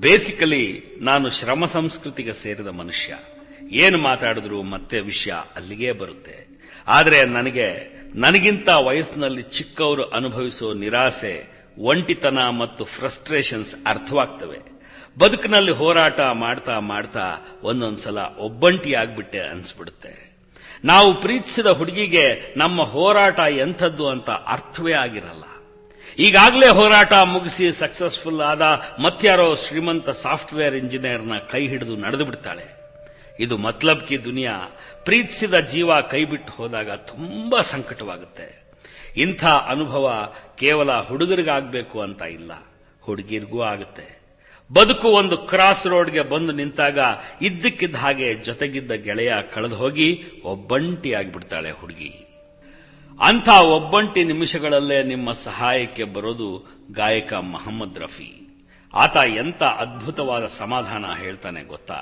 ಬೇಸಿಕಲಿ ನಾನು ಶ್ರಮ ಸಂಸ್ಕೃತಿಗೆ ಸೇರಿದ ಮನುಷ್ಯ. ಏನು ಮಾತಾಡಿದ್ರು ಮತ್ತೆ ವಿಷಯ ಅಲ್ಲಿಗೇ ಬರುತ್ತೆ. ಆದರೆ ನನಗಿಂತ ವಯಸ್ಸಿನಲ್ಲಿ ಚಿಕ್ಕವರು ಅನುಭವಿಸೋ ನಿರಾಸೆ, ಒಂಟಿತನ ಮತ್ತು ಫ್ರಸ್ಟ್ರೇಷನ್ಸ್ ಅರ್ಥವಾಗ್ತವೆ. ಬದುಕಿನಲ್ಲಿ ಹೋರಾಟ ಮಾಡ್ತಾ ಮಾಡ್ತಾ ಒಂದೊಂದ್ಸಲ ಒಬ್ಬಂಟಿಯಾಗ್ಬಿಟ್ಟೆ ಅನ್ಸ್ಬಿಡುತ್ತೆ. ನಾವು ಪ್ರೀತಿಸಿದ ಹುಡುಗಿಗೆ ನಮ್ಮ ಹೋರಾಟ ಎಂಥದ್ದು ಅಂತ ಅರ್ಥವೇ ಆಗಿರಲ್ಲ. ಈಗಾಗಲೇ ಹೋರಾಟ ಮುಗಿಸಿ ಸಕ್ಸಸ್ಫುಲ್ ಆದ ಮತ್ಯಾರೋ ಶ್ರೀಮಂತ ಸಾಫ್ಟ್ವೇರ್ ಇಂಜಿನಿಯರ್ನ ಕೈ ಹಿಡಿದು ನಡೆದು ಬಿಡ್ತಾಳೆ. ಇದು ಮತ್ಲಬ್ ಕಿ ದುನಿಯಾ. ಪ್ರೀತಿಸಿದ ಜೀವ ಕೈಬಿಟ್ಟು ಹೋದಾಗ ತುಂಬಾ ಸಂಕಟವಾಗುತ್ತೆ. ಇಂಥ ಅನುಭವ ಕೇವಲ ಹುಡುಗರಿಗಾಗಬೇಕು ಅಂತ ಇಲ್ಲ, ಹುಡುಗಿರಿಗೂ ಆಗುತ್ತೆ. ಬದುಕು ಒಂದು ಕ್ರಾಸ್ ರೋಡ್ಗೆ ಬಂದು ನಿಂತಾಗ ಇದ್ದಕ್ಕಿದ್ದ ಹಾಗೆ ಜೊತೆಗಿದ್ದ ಗೆಳೆಯ ಕಳೆದು ಹೋಗಿ ಒಬ್ಬಂಟಿಯಾಗಿಬಿಡ್ತಾಳೆ ಹುಡುಗಿ. ಅಂಥ ಒಬ್ಬಂಟಿ ನಿಮಿಷಗಳಲ್ಲೇ ನಿಮ್ಮ ಸಹಾಯಕ್ಕೆ ಬರೋದು ಗಾಯಕ ಮೊಹಮ್ಮದ್ ರಫಿ. ಆತ ಎಂಥ ಅದ್ಭುತವಾದ ಸಮಾಧಾನ ಹೇಳ್ತಾನೆ ಗೊತ್ತಾ?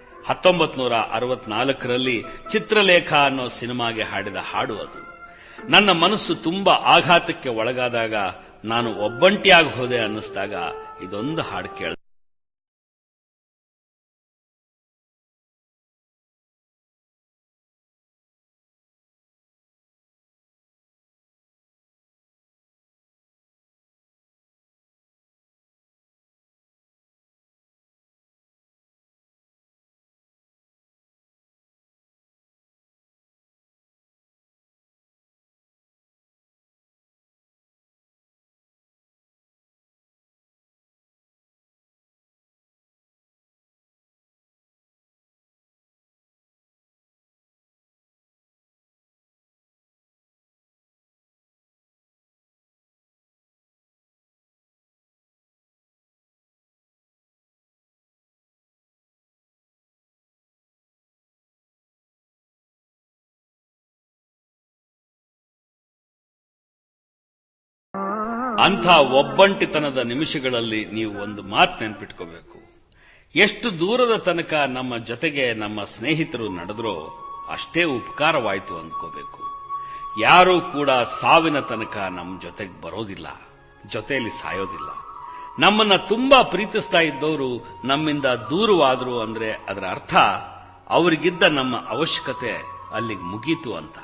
1964ರಲ್ಲಿ ಚಿತ್ರಲೇಖ ಅನ್ನೋ ಸಿನಿಮಾಗೆ ಹಾಡಿದ ಹಾಡು ಅದು. ನನ್ನ ಮನಸ್ಸು ತುಂಬಾ ಆಘಾತಕ್ಕೆ ಒಳಗಾದಾಗ, ನಾನು ಒಬ್ಬಂಟಿಯಾಗಿ ಹೋದೆ ಅನ್ನಿಸ್ದಾಗ ಇದೊಂದು ಹಾಡು ಕೇಳ. ಅಂಥ ಒಬ್ಬಂಟಿತನದ ನಿಮಿಷಗಳಲ್ಲಿ ನೀವು ಒಂದು ಮಾತು ನೆನ್ಪಿಟ್ಕೋಬೇಕು. ಎಷ್ಟು ದೂರದ ತನಕ ನಮ್ಮ ಜೊತೆಗೆ ನಮ್ಮ ಸ್ನೇಹಿತರು ನಡೆದ್ರೋ ಅಷ್ಟೇ ಉಪಕಾರವಾಯಿತು ಅಂದ್ಕೋಬೇಕು. ಯಾರೂ ಕೂಡ ಸಾವಿನ ತನಕ ನಮ್ಮ ಜೊತೆಗೆ ಬರೋದಿಲ್ಲ, ಜೊತೆಯಲ್ಲಿ ಸಾಯೋದಿಲ್ಲ. ನಮ್ಮನ್ನ ತುಂಬಾ ಪ್ರೀತಿಸ್ತಾ ಇದ್ದವರು ನಮ್ಮಿಂದ ದೂರವಾದ್ರು ಅಂದ್ರೆ ಅದರ ಅರ್ಥ ಅವರಿಗಿದ್ದ ನಮ್ಮ ಅವಶ್ಯಕತೆ ಅಲ್ಲಿಗೆ ಮುಗೀತು ಅಂತ.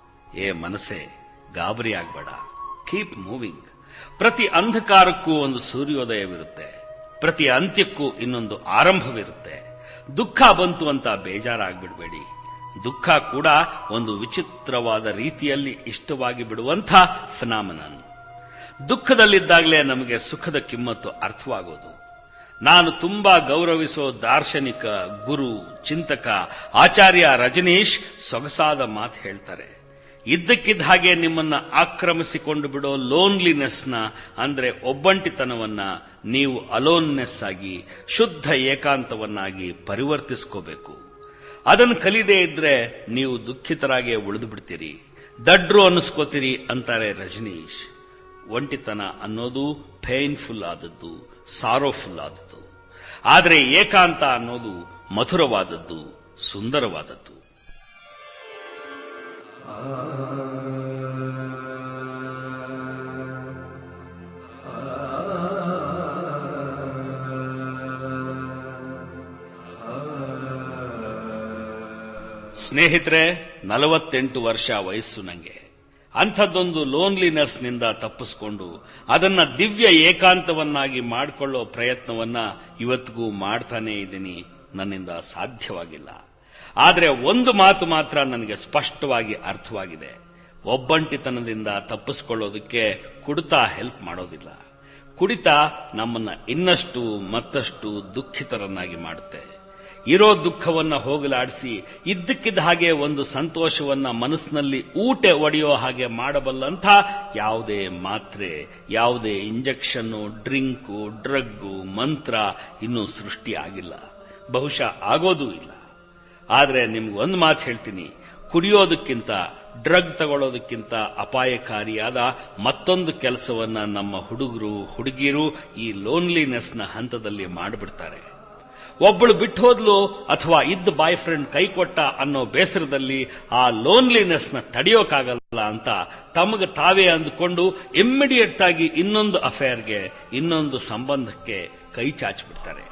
ಮನಸ್ಸೇ, ಗಾಬರಿ ಆಗ್ಬೇಡ, ಕೀಪ್ ಮೂವಿಂಗ್. ಪ್ರತಿ ಅಂಧಕಾರಕ್ಕೂ ಒಂದು ಸೂರ್ಯೋದಯವಿರುತ್ತೆ, ಪ್ರತಿ ಅಂತ್ಯಕ್ಕೂ ಇನ್ನೊಂದು ಆರಂಭವಿರುತ್ತೆ. ದುಃಖ ಬಂತು ಅಂತ ಬೇಜಾರಾಗ್ಬಿಡ್ಬೇಡಿ. ದುಃಖ ಕೂಡ ಒಂದು ವಿಚಿತ್ರವಾದ ರೀತಿಯಲ್ಲಿ ಇಷ್ಟವಾಗಿ ಬಿಡುವಂಥ ಫಿನಾಮಿನನ್. ದುಃಖದಲ್ಲಿದ್ದಾಗಲೇ ನಮಗೆ ಸುಖದ ಕಿಮ್ಮತ್ತು ಅರ್ಥವಾಗೋದು. ನಾನು ತುಂಬಾ ಗೌರವಿಸೋ ದಾರ್ಶನಿಕ, ಗುರು, ಚಿಂತಕ ಆಚಾರ್ಯ ರಜನೀಶ್ ಸೊಗಸಾದ ಮಾತು ಹೇಳ್ತಾರೆ. ಇದ್ದಕ್ಕಿದ್ದ ಹಾಗೆ ನಿಮ್ಮನ್ನ ಆಕ್ರಮಿಸಿಕೊಂಡು ಬಿಡೋ ಲೋನ್ಲಿನೆಸ್ನ, ಅಂದ್ರೆ ಒಬ್ಬಂಟಿತನವನ್ನ ನೀವು ಅಲೋನ್ನೆಸ್ ಆಗಿ, ಶುದ್ಧ ಏಕಾಂತವನ್ನಾಗಿ ಪರಿವರ್ತಿಸ್ಕೋಬೇಕು. ಅದನ್ನು ಕಲಿದೇ ಇದ್ರೆ ನೀವು ದುಃಖಿತರಾಗೇ ಉಳಿದು ಬಿಡ್ತೀರಿ, ದಡ್ರು ಅನ್ನಿಸ್ಕೋತೀರಿ ಅಂತಾರೆ ರಜನೀಶ್. ಒಂಟಿತನ ಅನ್ನೋದು ಪೇನ್ಫುಲ್ ಆದದ್ದು, ಸಾರೋಫುಲ್ ಆದದ್ದು. ಆದರೆ ಏಕಾಂತ ಅನ್ನೋದು ಮಧುರವಾದದ್ದು, ಸುಂದರವಾದದ್ದು. ಸ್ನೇಹಿತರೆ, 48 ವರ್ಷ ವಯಸ್ಸು ನಂಗೆ. ಅಂಥದ್ದೊಂದು ಲೋನ್ಲಿನೆಸ್ನಿಂದ ತಪ್ಪಿಸ್ಕೊಂಡು ಅದನ್ನ ದಿವ್ಯ ಏಕಾಂತವನ್ನಾಗಿ ಮಾಡಿಕೊಳ್ಳೋ ಪ್ರಯತ್ನವನ್ನ ಇವತ್ತಿಗೂ ಮಾಡ್ತಾನೇ ಇದ್ದೀನಿ. ನನ್ನಿಂದ ಸಾಧ್ಯವಾಗಿಲ್ಲ. ಆದರೆ ಒಂದು ಮಾತು ಮಾತ್ರ ನನಗೆ ಸ್ಪಷ್ಟವಾಗಿ ಅರ್ಥವಾಗಿದೆ. ಒಬ್ಬಂಟಿತನದಿಂದ ತಪ್ಪಿಸಿಕೊಳ್ಳೋದಕ್ಕೆ ಕುಡಿತ ಹೆಲ್ಪ್ ಮಾಡೋದಿಲ್ಲ. ಕುಡಿತ ನಮ್ಮನ್ನ ಇನ್ನಷ್ಟು ಮತ್ತಷ್ಟು ದುಃಖಿತರನ್ನಾಗಿ ಮಾಡುತ್ತೆ. ಇರೋ ದುಃಖವನ್ನ ಹೋಗಲಾಡಿಸಿ ಇದ್ದಕ್ಕಿದ್ದ ಹಾಗೆ ಒಂದು ಸಂತೋಷವನ್ನ ಮನಸ್ಸಿನಲ್ಲಿ ಊಟೆ ಒಡೆಯೋ ಹಾಗೆ ಮಾಡಬಲ್ಲಂಥ ಯಾವುದೇ ಮಾತ್ರೆ, ಯಾವುದೇ ಇಂಜೆಕ್ಷನ್ನು, ಡ್ರಿಂಕು, ಡ್ರಗ್ಗು, ಮಂತ್ರ ಇನ್ನೂ ಸೃಷ್ಟಿ ಆಗಿಲ್ಲ, ಬಹುಶಃ ಆಗೋದೂ ಇಲ್ಲ. ಆದರೆ ನಿಮ್ಗೊಂದು ಮಾತು ಹೇಳ್ತೀನಿ, ಕುಡಿಯೋದಕ್ಕಿಂತ, ಡ್ರಗ್ ತಗೊಳ್ಳೋದಕ್ಕಿಂತ ಅಪಾಯಕಾರಿಯಾದ ಮತ್ತೊಂದು ಕೆಲಸವನ್ನ ನಮ್ಮ ಹುಡುಗರು, ಹುಡುಗಿಯರು ಈ ಲೋನ್ಲಿನೆಸ್ನ ಹಂತದಲ್ಲಿ ಮಾಡಿಬಿಡ್ತಾರೆ. ಒಬ್ಬಳು ಬಿಟ್ಟು ಹೋದ್ಲು ಅಥವಾ ಇದ್ದ ಬಾಯ್ ಫ್ರೆಂಡ್ ಕೈ ಕೊಟ್ಟ ಅನ್ನೋ ಬೇಸರದಲ್ಲಿ ಆ ಲೋನ್ಲಿನೆಸ್ನ ತಡೆಯೋಕ್ಕಾಗಲ್ಲ ಅಂತ ತಮಗೆ ತಾವೇ ಅಂದುಕೊಂಡು ಇಮ್ಮಿಡಿಯೇಟ್ ಆಗಿ ಇನ್ನೊಂದು ಅಫೇರ್ಗೆ, ಇನ್ನೊಂದು ಸಂಬಂಧಕ್ಕೆ ಕೈ ಚಾಚಿಬಿಡ್ತಾರೆ.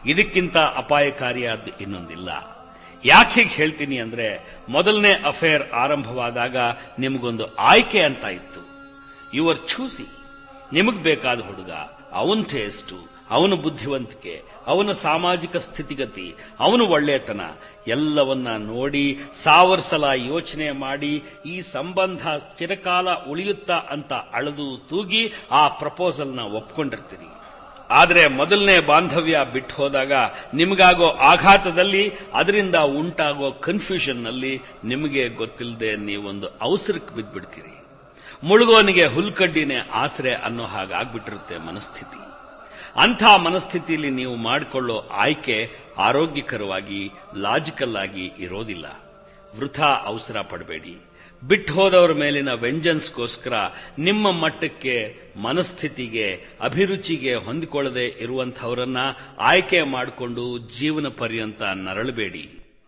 ಇದಕ್ಕಿಂತ ಅಪಾಯಕಾರಿಯಾದ ಇನ್ನೊಂದಿಲ್ಲ. ಯಾಕೆ ಹೀಗೆ ಹೇಳ್ತೀನಿ ಅಂದ್ರೆ, ಮೊದಲನೇ ಅಫೇರ್ ಆರಂಭವಾದಾಗ ನಿಮಗೊಂದು ಆಯ್ಕೆ ಅಂತ ಇತ್ತು. You are choosy. ನಿಮಗ್ ಬೇಕಾದ ಹುಡುಗ, ಅವನ ಟೇಸ್ಟು, ಅವನ ಬುದ್ಧಿವಂತಿಕೆ, ಅವನ ಸಾಮಾಜಿಕ ಸ್ಥಿತಿಗತಿ, ಅವನ ಒಳ್ಳೆತನ ಎಲ್ಲವನ್ನ ನೋಡಿ 1000 ಸಲ ಯೋಚನೆ ಮಾಡಿ ಈ ಸಂಬಂಧ ಚಿರಕಾಲ ಉಳಿಯುತ್ತಾ ಅಂತ ಅಳೆದು ತೂಗಿ ಆ ಪ್ರಪೋಸಲ್ನ ಒಪ್ಕೊಂಡಿರ್ತೀರಿ. ಆದರೆ ಮೊದಲನೇ ಬಾಂಧವ್ಯ ಬಿಟ್ಟು ಹೋದಾಗ ನಿಮಗಾಗೋ ಆಘಾತದಲ್ಲಿ, ಅದರಿಂದ ಉಂಟಾಗೋ ಕನ್ಫ್ಯೂಷನ್ನಲ್ಲಿ ನಿಮಗೆ ಗೊತ್ತಿಲ್ಲದೆ ನೀವೊಂದು ಅವಸರಕ್ಕೆ ಬಿದ್ದುಬಿಡ್ತೀರಿ. ಮುಳುಗೋನಿಗೆ ಹುಲ್ಕಡ್ಡಿನೇ ಆಸರೆ ಅನ್ನೋ ಹಾಗಾಗ್ಬಿಟ್ಟಿರುತ್ತೆ ಮನಸ್ಥಿತಿ. ಅಂಥ ಮನಸ್ಥಿತಿಯಲ್ಲಿ ನೀವು ಮಾಡಿಕೊಳ್ಳೋ ಆಯ್ಕೆ ಆರೋಗ್ಯಕರವಾಗಿ, ಲಾಜಿಕಲ್ ಆಗಿ ಇರೋದಿಲ್ಲ. ವೃಥಾ ಅವಸರ ಪಡಬೇಡಿ. ಬಿಟ್ಟು ಹೋದವರ ಮೇಲಿನ ವೆಂಜನ್ಸ್ಗೋಸ್ಕರ ನಿಮ್ಮ ಮಟ್ಟಕ್ಕೆ, ಮನಸ್ಥಿತಿಗೆ, ಅಭಿರುಚಿಗೆ ಹೊಂದಿಕೊಳ್ಳದೆ ಇರುವಂಥವರನ್ನ ಆಯ್ಕೆ ಮಾಡಿಕೊಂಡು ಜೀವನ ಪರ್ಯಂತ ನರಳಬೇಡಿ.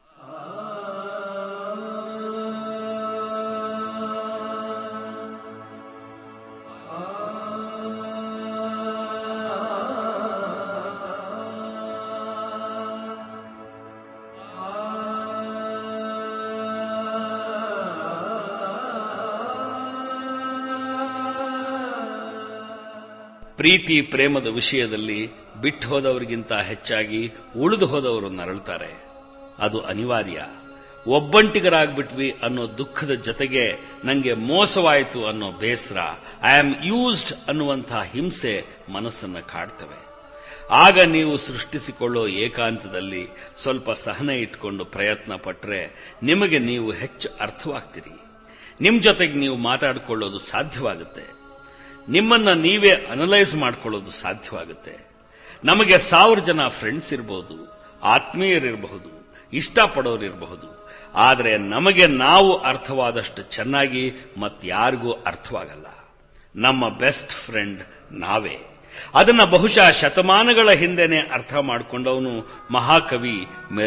ಪ್ರೀತಿ ಪ್ರೇಮದ ವಿಷಯದಲ್ಲಿ ಬಿಟ್ಟು ಹೋದವರಿಗಿಂತ ಹೆಚ್ಚಾಗಿ ಉಳಿದು ಹೋದವರು ನರಳುತ್ತಾರೆ. ಅದು ಅನಿವಾರ್ಯ. ಒಬ್ಬಂಟಿಗರಾಗ್ಬಿಟ್ವಿ ಅನ್ನೋ ದುಃಖದ ಜೊತೆಗೆ ನಂಗೆ ಮೋಸವಾಯಿತು ಅನ್ನೋ ಬೇಸರ, ಐ ಆಮ್ ಯೂಸ್ಡ್ ಅನ್ನುವಂಥ ಹಿಂಸೆ ಮನಸ್ಸನ್ನು ಕಾಡ್ತವೆ. ಆಗ ನೀವು ಸೃಷ್ಟಿಸಿಕೊಳ್ಳೋ ಏಕಾಂತದಲ್ಲಿ ಸ್ವಲ್ಪ ಸಹನೆ ಇಟ್ಕೊಂಡು ಪ್ರಯತ್ನ ಪಟ್ಟರೆ ನಿಮಗೆ ನೀವು ಹೆಚ್ಚು ಅರ್ಥವಾಗ್ತೀರಿ. ನಿಮ್ಮ ಜೊತೆಗೆ ನೀವು ಮಾತಾಡಿಕೊಳ್ಳೋದು ಸಾಧ್ಯವಾಗುತ್ತೆ. ನಿಮ್ಮನ್ನ ನೀವೇ ಅನಲೈಸ್ ಮಾಡ್ಕೊಳ್ಳೋದು ಸಾಧ್ಯವಾಗುತ್ತೆ. ನಮಗೆ 1000 ಜನ ಫ್ರೆಂಡ್ಸ್ ಇರಬಹುದು, ಆತ್ಮೀಯರಿರಬಹುದು, ಇಷ್ಟಪಡೋರಿರಬಹುದು. ಆದರೆ ನಮಗೆ ನಾವು ಅರ್ಥವಾದಷ್ಟು ಚೆನ್ನಾಗಿ ಮತ್ತಾರಿಗೂ ಅರ್ಥವಾಗಲ್ಲ. ನಮ್ಮ ಬೆಸ್ಟ್ ಫ್ರೆಂಡ್ ನಾವೇ. ಅದನ್ನ ಬಹುಶಃ ಶತಮಾನಗಳ ಹಿಂದೆನೆ ಅರ್ಥ ಮಾಡಿಕೊಂಡವನು ಮಹಾಕವಿ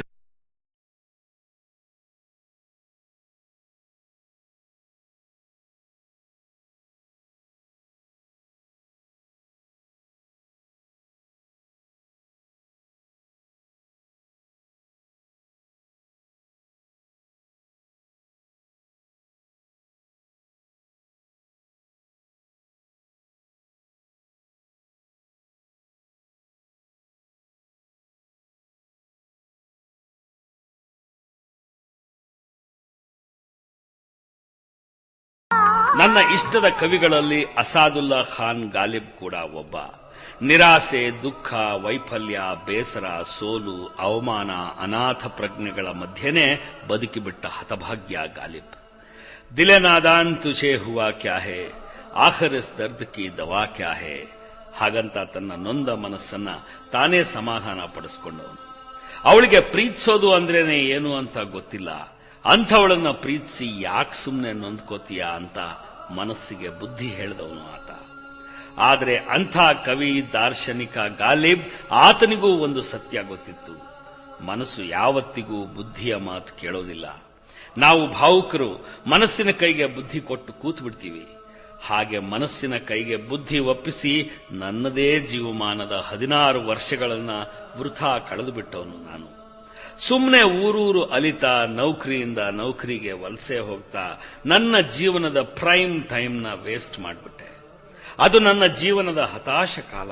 ನನ್ನ ಇಷ್ಟದ ಕವಿಗಳಲ್ಲಿ ಅಸಾದುಲ್ಲಾ ಖಾನ್ ಗಾಲಿಬ್ ಕೂಡ ಒಬ್ಬ. ನಿರಾಸೆ, ದುಃಖ, ವೈಫಲ್ಯ, ಬೇಸರ, ಸೋಲು, ಅವಮಾನ, ಅನಾಥ ಪ್ರಜ್ಞೆಗಳ ಮಧ್ಯೆನೇ ಬದುಕಿಬಿಟ್ಟ ಹತಭಾಗ್ಯ ಗಾಲಿಬ್. ದಿಲೆ ನಾದಾನ್ ತುಛೆ ಹುವಾ ಕ್ಯಾ ಹೇ, ಆಖರ್ ಇಸ್ ದರ್ದ್ ಕಿ ದವಾ ಕ್ಯಾ ಹೇ ಹಾಗಂತ ತನ್ನ ನೊಂದ ಮನಸ್ಸನ್ನ ತಾನೇ ಸಮಾಧಾನ ಪಡಿಸಿಕೊಂಡವನು. ಅವಳಿಗೆ ಪ್ರೀತಿಸೋದು ಅಂದ್ರೇನೆ ಏನು ಅಂತ ಗೊತ್ತಿಲ್ಲ. ಅಂಥವಳನ್ನ ಪ್ರೀತಿಸಿ ಯಾಕೆ ಸುಮ್ಮನೆ ನೊಂದ್ಕೋತೀಯ ಅಂತ ಮನಸ್ಸಿಗೆ ಬುದ್ಧಿ ಹೇಳಿದವನು ಆತ. ಆದರೆ ಅಂಥ ಕವಿ, ದಾರ್ಶನಿಕ ಗಾಲಿಬ್, ಆತನಿಗೂ ಒಂದು ಸತ್ಯ ಗೊತ್ತಿತ್ತು. ಮನಸ್ಸು ಯಾವತ್ತಿಗೂ ಬುದ್ಧಿಯ ಮಾತು ಕೇಳೋದಿಲ್ಲ. ನಾವು ಭಾವುಕರು ಮನಸ್ಸಿನ ಕೈಗೆ ಬುದ್ಧಿ ಕೊಟ್ಟು ಕೂತು ಬಿಡ್ತೀವಿ. ಹಾಗೆ ಮನಸ್ಸಿನ ಕೈಗೆ ಬುದ್ಧಿ ಒಪ್ಪಿಸಿ ನನ್ನದೇ ಜೀವಮಾನದ 16 ವರ್ಷಗಳನ್ನ ವೃಥಾ ಕಳೆದು ಬಿಟ್ಟವನು ನಾನು. ಸುಮ್ಮನೆ ಊರೂರು ಅಲಿತಾ, ನೌಕರಿಯಿಂದ ನೌಕರಿಗೆ ವಲಸೆ ಹೋಗ್ತಾ ನನ್ನ ಜೀವನದ ಪ್ರೈಮ್ ಟೈಮ್ನ ವೇಸ್ಟ್ ಮಾಡಿಬಿಟ್ಟೆ. ಅದು ನನ್ನ ಜೀವನದ ಹತಾಶ ಕಾಲ.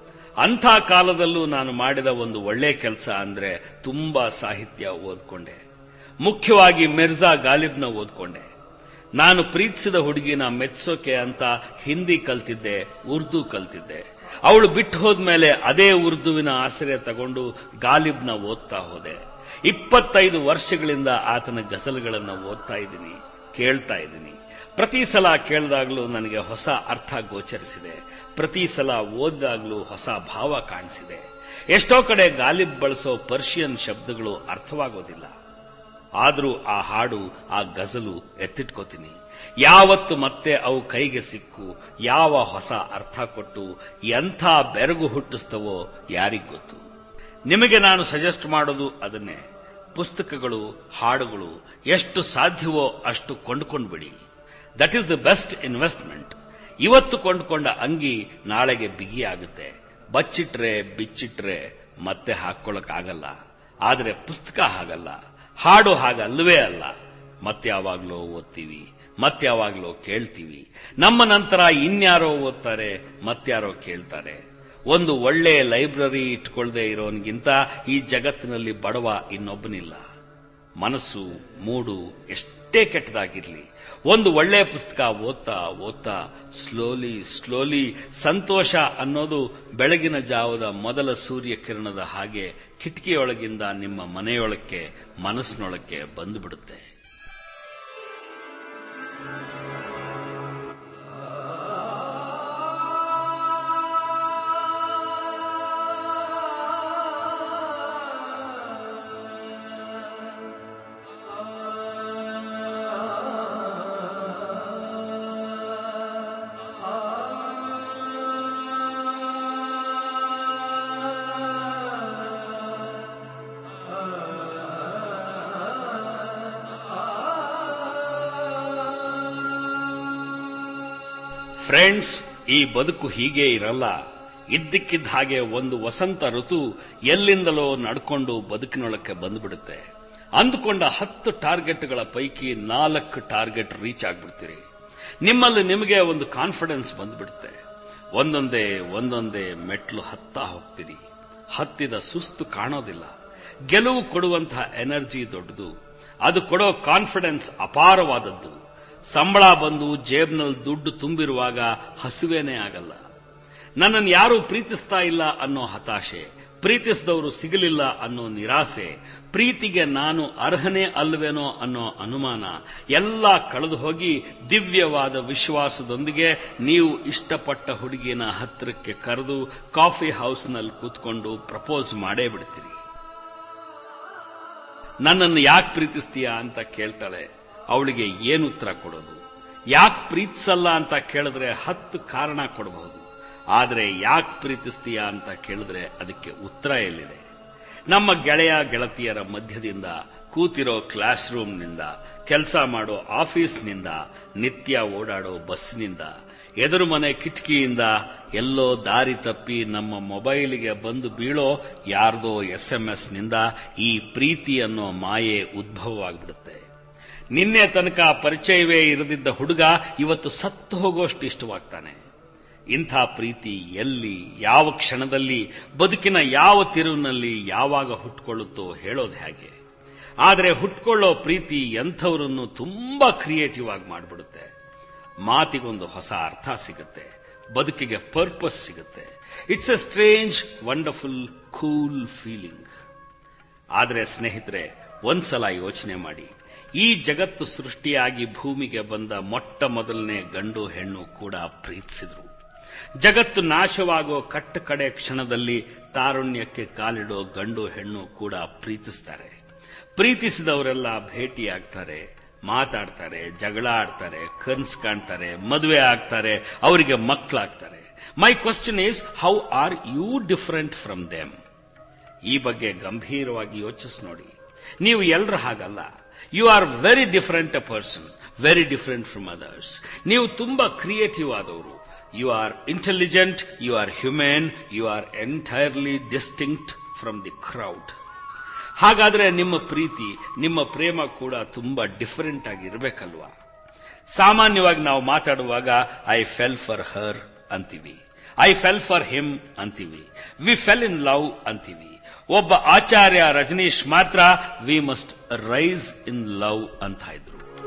ಅಂಥ ಕಾಲದಲ್ಲೂ ನಾನು ಮಾಡಿದ ಒಂದು ಒಳ್ಳೆ ಕೆಲಸ ಅಂದ್ರೆ ತುಂಬಾ ಸಾಹಿತ್ಯ ಓದ್ಕೊಂಡೆ. ಮುಖ್ಯವಾಗಿ ಮಿರ್ಜಾ ಗಾಲಿಬ್ನ ಓದ್ಕೊಂಡೆ. ನಾನು ಪ್ರೀತಿಸಿದ ಹುಡುಗಿನ ಮೆಚ್ಚೋಕೆ ಅಂತ ಹಿಂದಿ ಕಲ್ತಿದ್ದೆ, ಉರ್ದು ಕಲ್ತಿದ್ದೆ. ಅವಳು ಬಿಟ್ಟು ಹೋದ್ಮೇಲೆ ಅದೇ ಉರ್ದುವಿನ ಆಶ್ರಯ ತಗೊಂಡು ಗಾಲಿಬ್ನ ಓದ್ತಾ ಹೋದೆ. 25 ವರ್ಷಗಳಿಂದ ಆತನ ಗಜಲ್ಗಳನ್ನು ಓದ್ತಾ ಇದ್ದೀನಿ, ಕೇಳ್ತಾ ಇದ್ದೀನಿ. ಪ್ರತಿ ಸಲ ಕೇಳಿದಾಗಲೂ ನನಗೆ ಹೊಸ ಅರ್ಥ ಗೋಚರಿಸಿದೆ. ಪ್ರತಿ ಸಲ ಓದಿದಾಗಲೂ ಹೊಸ ಭಾವ ಕಾಣಿಸಿದೆ. ಎಷ್ಟೋ ಕಡೆ ಗಾಲಿಬ್ ಬಳಸೋ ಪರ್ಷಿಯನ್ ಶಬ್ದಗಳು ಅರ್ಥವಾಗೋದಿಲ್ಲ. ಆದರೂ ಆ ಹಾಡು, ಆ ಗಜಲು ಎತ್ತಿಟ್ಕೋತೀನಿ. ಯಾವತ್ತು ಮತ್ತೆ ಅವು ಕೈಗೆ ಸಿಕ್ಕು ಯಾವ ಹೊಸ ಅರ್ಥ ಕೊಟ್ಟು ಎಂಥ ಬೆರಗು ಹುಟ್ಟಿಸ್ತವೋ ಯಾರಿಗ್ ಗೊತ್ತು. ನಿಮಗೆ ನಾನು ಸಜೆಸ್ಟ್ ಮಾಡೋದು ಅದನ್ನೇ. ಪುಸ್ತಕಗಳು, ಹಾಡುಗಳು ಎಷ್ಟು ಸಾಧ್ಯವೋ ಅಷ್ಟು ಕೊಂಡುಕೊಂಡ್ಬಿಡಿ. That is the best investment. ಇವತ್ತು ಕೊಂಡುಕೊಂಡ ಅಂಗಿ ನಾಳೆಗೆ ಬಿಗಿಯಾಗುತ್ತೆ. ಬಚ್ಚಿಟ್ರೆ ಬಿಚ್ಚಿಟ್ರೆ ಮತ್ತೆ ಹಾಕೊಳ್ಳಕ್ಕಾಗಲ್ಲ. ಆದರೆ ಪುಸ್ತಕ ಹಾಗಲ್ಲ, ಹಾಡು ಹಾಗಲ್ವೇ ಅಲ್ಲ. ಮತ್ಯಾವಾಗ್ಲೋ ಓದ್ತೀವಿ, ಮತ್ಯಾವಾಗ್ಲೋ ಕೇಳ್ತೀವಿ. ನಮ್ಮ ನಂತರ ಇನ್ಯಾರೋ ಓದ್ತಾರೆ, ಮತ್ಯಾರೋ ಕೇಳ್ತಾರೆ. ಒಂದು ಒಳ್ಳೆ ಲೈಬ್ರರಿ ಇಟ್ಕೊಳ್ಳದೆ ಇರೋನ್ಗಿಂತ ಈ ಜಗತ್ತಿನಲ್ಲಿ ಬಡವ ಇನ್ನೊಬ್ಬನಿಲ್ಲ. ಮನಸ್ಸು, ಮೂಡು ಎಷ್ಟೇ ಕೆಟ್ಟದಾಗಿರ್ಲಿ, ಒಂದು ಒಳ್ಳೆ ಪುಸ್ತಕ ಓದ್ತಾ ಓದ್ತಾ ಸ್ಲೋಲಿ ಸಂತೋಷ ಅನ್ನೋದು ಬೆಳಗಿನ ಜಾವದ ಮೊದಲ ಸೂರ್ಯ ಕಿರಣದ ಹಾಗೆ ಕಿಟಕಿಯೊಳಗಿಂದ ನಿಮ್ಮ ಮನೆಯೊಳಕ್ಕೆ, ಮನಸ್ಸಿನೊಳಕ್ಕೆ ಬಂದುಬಿಡುತ್ತೆ. ಫ್ರೆಂಡ್ಸ್, ಈ ಬದುಕು ಹೀಗೆ ಇರಲ್ಲ. ಇದ್ದಕ್ಕಿದ್ದ ಹಾಗೆ ಒಂದು ವಸಂತ ಋತು ಎಲ್ಲಿಂದಲೋ ನಡ್ಕೊಂಡು ಬದುಕಿನೊಳಕ್ಕೆ ಬಂದ್ಬಿಡುತ್ತೆ. ಅಂದುಕೊಂಡ 10 ಟಾರ್ಗೆಟ್ಗಳ ಪೈಕಿ 4 ಟಾರ್ಗೆಟ್ ರೀಚ್ ಆಗ್ಬಿಡ್ತೀರಿ. ನಿಮ್ಮಲ್ಲಿ ನಿಮಗೆ ಒಂದು ಕಾನ್ಫಿಡೆನ್ಸ್ ಬಂದ್ಬಿಡುತ್ತೆ. ಒಂದೊಂದೇ ಮೆಟ್ಲು ಹತ್ತಾ ಹೋಗ್ತೀರಿ. ಹತ್ತಿದ ಸುಸ್ತು ಕಾಣೋದಿಲ್ಲ. ಗೆಲುವು ಕೊಡುವಂತಹ ಎನರ್ಜಿ ದೊಡ್ಡದು, ಅದು ಕೊಡೋ ಕಾನ್ಫಿಡೆನ್ಸ್ ಅಪಾರವಾದದ್ದು. ಸಂಬಳ ಬಂದು ಜೇಬ್ನಲ್ಲಿ ದುಡ್ಡು ತುಂಬಿರುವಾಗ ಹಸುವೇನೇ ಆಗಲ್ಲ. ನನ್ನನ್ನು ಯಾರೂ ಪ್ರೀತಿಸ್ತಾ ಇಲ್ಲ ಅನ್ನೋ ಹತಾಶೆ, ಪ್ರೀತಿಸಿದವರು ಸಿಗಲಿಲ್ಲ ಅನ್ನೋ ನಿರಾಸೆ, ಪ್ರೀತಿಗೆ ನಾನು ಅರ್ಹನೇ ಅಲ್ವೇನೋ ಅನ್ನೋ ಅನುಮಾನ ಎಲ್ಲ ಕಳೆದು ಹೋಗಿ ದಿವ್ಯವಾದ ವಿಶ್ವಾಸದೊಂದಿಗೆ ನೀವು ಇಷ್ಟಪಟ್ಟ ಹುಡುಗಿನ ಹತ್ತಿರಕ್ಕೆ ಕರೆದು ಕಾಫಿ ಹೌಸ್ನಲ್ಲಿ ಕೂತ್ಕೊಂಡು ಪ್ರಪೋಸ್ ಮಾಡೇ ಬಿಡ್ತೀರಿ. ನನ್ನನ್ನು ಯಾಕೆ ಪ್ರೀತಿಸ್ತೀಯಾ ಅಂತ ಕೇಳ್ತಾಳೆ. ಅವಳಿಗೆ ಏನು ಉತ್ತರ ಕೊಡೋದು? ಯಾಕೆ ಪ್ರೀತಿಸಲ್ಲ ಅಂತ ಕೇಳಿದ್ರೆ 10 ಕಾರಣ ಕೊಡಬಹುದು. ಆದರೆ ಯಾಕೆ ಪ್ರೀತಿಸ್ತೀಯಾ ಅಂತ ಕೇಳಿದ್ರೆ ಅದಕ್ಕೆ ಉತ್ತರ ಎಲ್ಲಿದೆ? ನಮ್ಮ ಗೆಳೆಯ ಗೆಳತಿಯರ ಮಧ್ಯದಿಂದ, ಕೂತಿರೋ ಕ್ಲಾಸ್ ರೂಮ್ನಿಂದ, ಕೆಲಸ ಮಾಡೋ ಆಫೀಸ್ನಿಂದ, ನಿತ್ಯ ಓಡಾಡೋ ಬಸ್ನಿಂದ, ಎದುರು ಮನೆ ಕಿಟಕಿಯಿಂದ, ಎಲ್ಲೋ ದಾರಿ ತಪ್ಪಿ ನಮ್ಮ ಮೊಬೈಲಿಗೆ ಬಂದು ಬೀಳೋ ಯಾರ್ದೋ SMS ನಿಂದ ಈ ಪ್ರೀತಿ ಅನ್ನೋ ಮಾಯೆ ಉದ್ಭವವಾಗ್ಬಿಡುತ್ತೆ. ನಿನ್ನೆ ತನಕ ಪರಿಚಯವೇ ಇರದಿದ್ದ ಹುಡುಗ ಇವತ್ತು ಸತ್ತು ಹೋಗೋಷ್ಟು ಇಷ್ಟವಾಗ್ತಾನೆ. ಇಂಥ ಪ್ರೀತಿ ಎಲ್ಲಿ, ಯಾವ ಕ್ಷಣದಲ್ಲಿ, ಬದುಕಿನ ಯಾವ ತಿರುವಿನಲ್ಲಿ ಯಾವಾಗ ಹುಟ್ಕೊಳ್ಳುತ್ತೋ ಹೇಳೋದು ಹೇಗೆ? ಆದರೆ ಹುಟ್ಕೊಳ್ಳೋ ಪ್ರೀತಿ ಎಂಥವರನ್ನು ತುಂಬಾ ಕ್ರಿಯೇಟಿವ್ ಆಗಿ ಮಾಡಿಬಿಡುತ್ತೆ. ಮಾತಿಗೊಂದು ಹೊಸ ಅರ್ಥ ಸಿಗುತ್ತೆ, ಬದುಕಿಗೆ ಪರ್ಪಸ್ ಸಿಗುತ್ತೆ. It's a strange, wonderful, cool feeling. ಆದರೆ ಸ್ನೇಹಿತರೆ, ಒಂದ್ಸಲ ಯೋಚನೆ ಮಾಡಿ, ಈ ಜಗತ್ತು ಸೃಷ್ಟಿಯಾಗಿ ಭೂಮಿಗೆ ಬಂದ ಮೊಟ್ಟ ಮೊದಲನೇ ಗಂಡು ಹೆಣ್ಣು ಕೂಡ ಪ್ರೀತಿಸಿದ್ರು. ಜಗತ್ತು ನಾಶವಾಗೋ ಕಡೆ ಕ್ಷಣದಲ್ಲಿ ತಾರುಣ್ಯಕ್ಕೆ ಕಾಲಿಡೋ ಗಂಡು ಹೆಣ್ಣು ಕೂಡ ಪ್ರೀತಿಸ್ತಾರೆ. ಪ್ರೀತಿಸಿದವರೆಲ್ಲ ಭೇಟಿಯಾಗ್ತಾರೆ, ಮಾತಾಡ್ತಾರೆ, ಜಗಳ ಆಡ್ತಾರೆ, ಕನ್ಸು ಕಾಣ್ತಾರೆ, ಮದುವೆ ಆಗ್ತಾರೆ, ಅವರಿಗೆ ಮಕ್ಕಳಾಗ್ತಾರೆ. My question is, how are you different from them? ಈ ಬಗ್ಗೆ ಗಂಭೀರವಾಗಿ ಯೋಚಿಸಿ ನೋಡಿ. ನೀವು ಎಲ್ಲರ ಹಾಗಲ್ಲ. You are very different a person, very different from others. ನೀವು ತುಂಬಾ ಕ್ರಿಯೇಟಿವ್ ಆದವರು. You are intelligent, you are human, you are entirely distinct from the crowd. ಹಾಗಾದ್ರೆ ನಿಮ್ಮ ಪ್ರೀತಿ, ನಿಮ್ಮ ಪ್ರೇಮ ಕೂಡ ತುಂಬಾ ಡಿಫರೆಂಟ್ ಆಗಿರ್ಬೇಕಲ್ವಾ? ಸಾಮಾನ್ಯವಾಗಿ ನಾವು ಮಾತಾಡುವಾಗ ಐ ಫೆಲ್ ಫಾರ್ ಹರ್ ಅಂತೀವಿ, ಐ ಫೆಲ್ ಫಾರ್ ಹಿಮ್ ಅಂತೀವಿ, ವಿ ಫೆಲ್ ಇನ್ ಲವ್ ಅಂತೀವಿ. ಒಬ್ಬ ಆಚಾರ್ಯ ರಜನೀಶ್ ಮಾತ್ರ we must rise in love ಅಂತ ಇದ್ರು.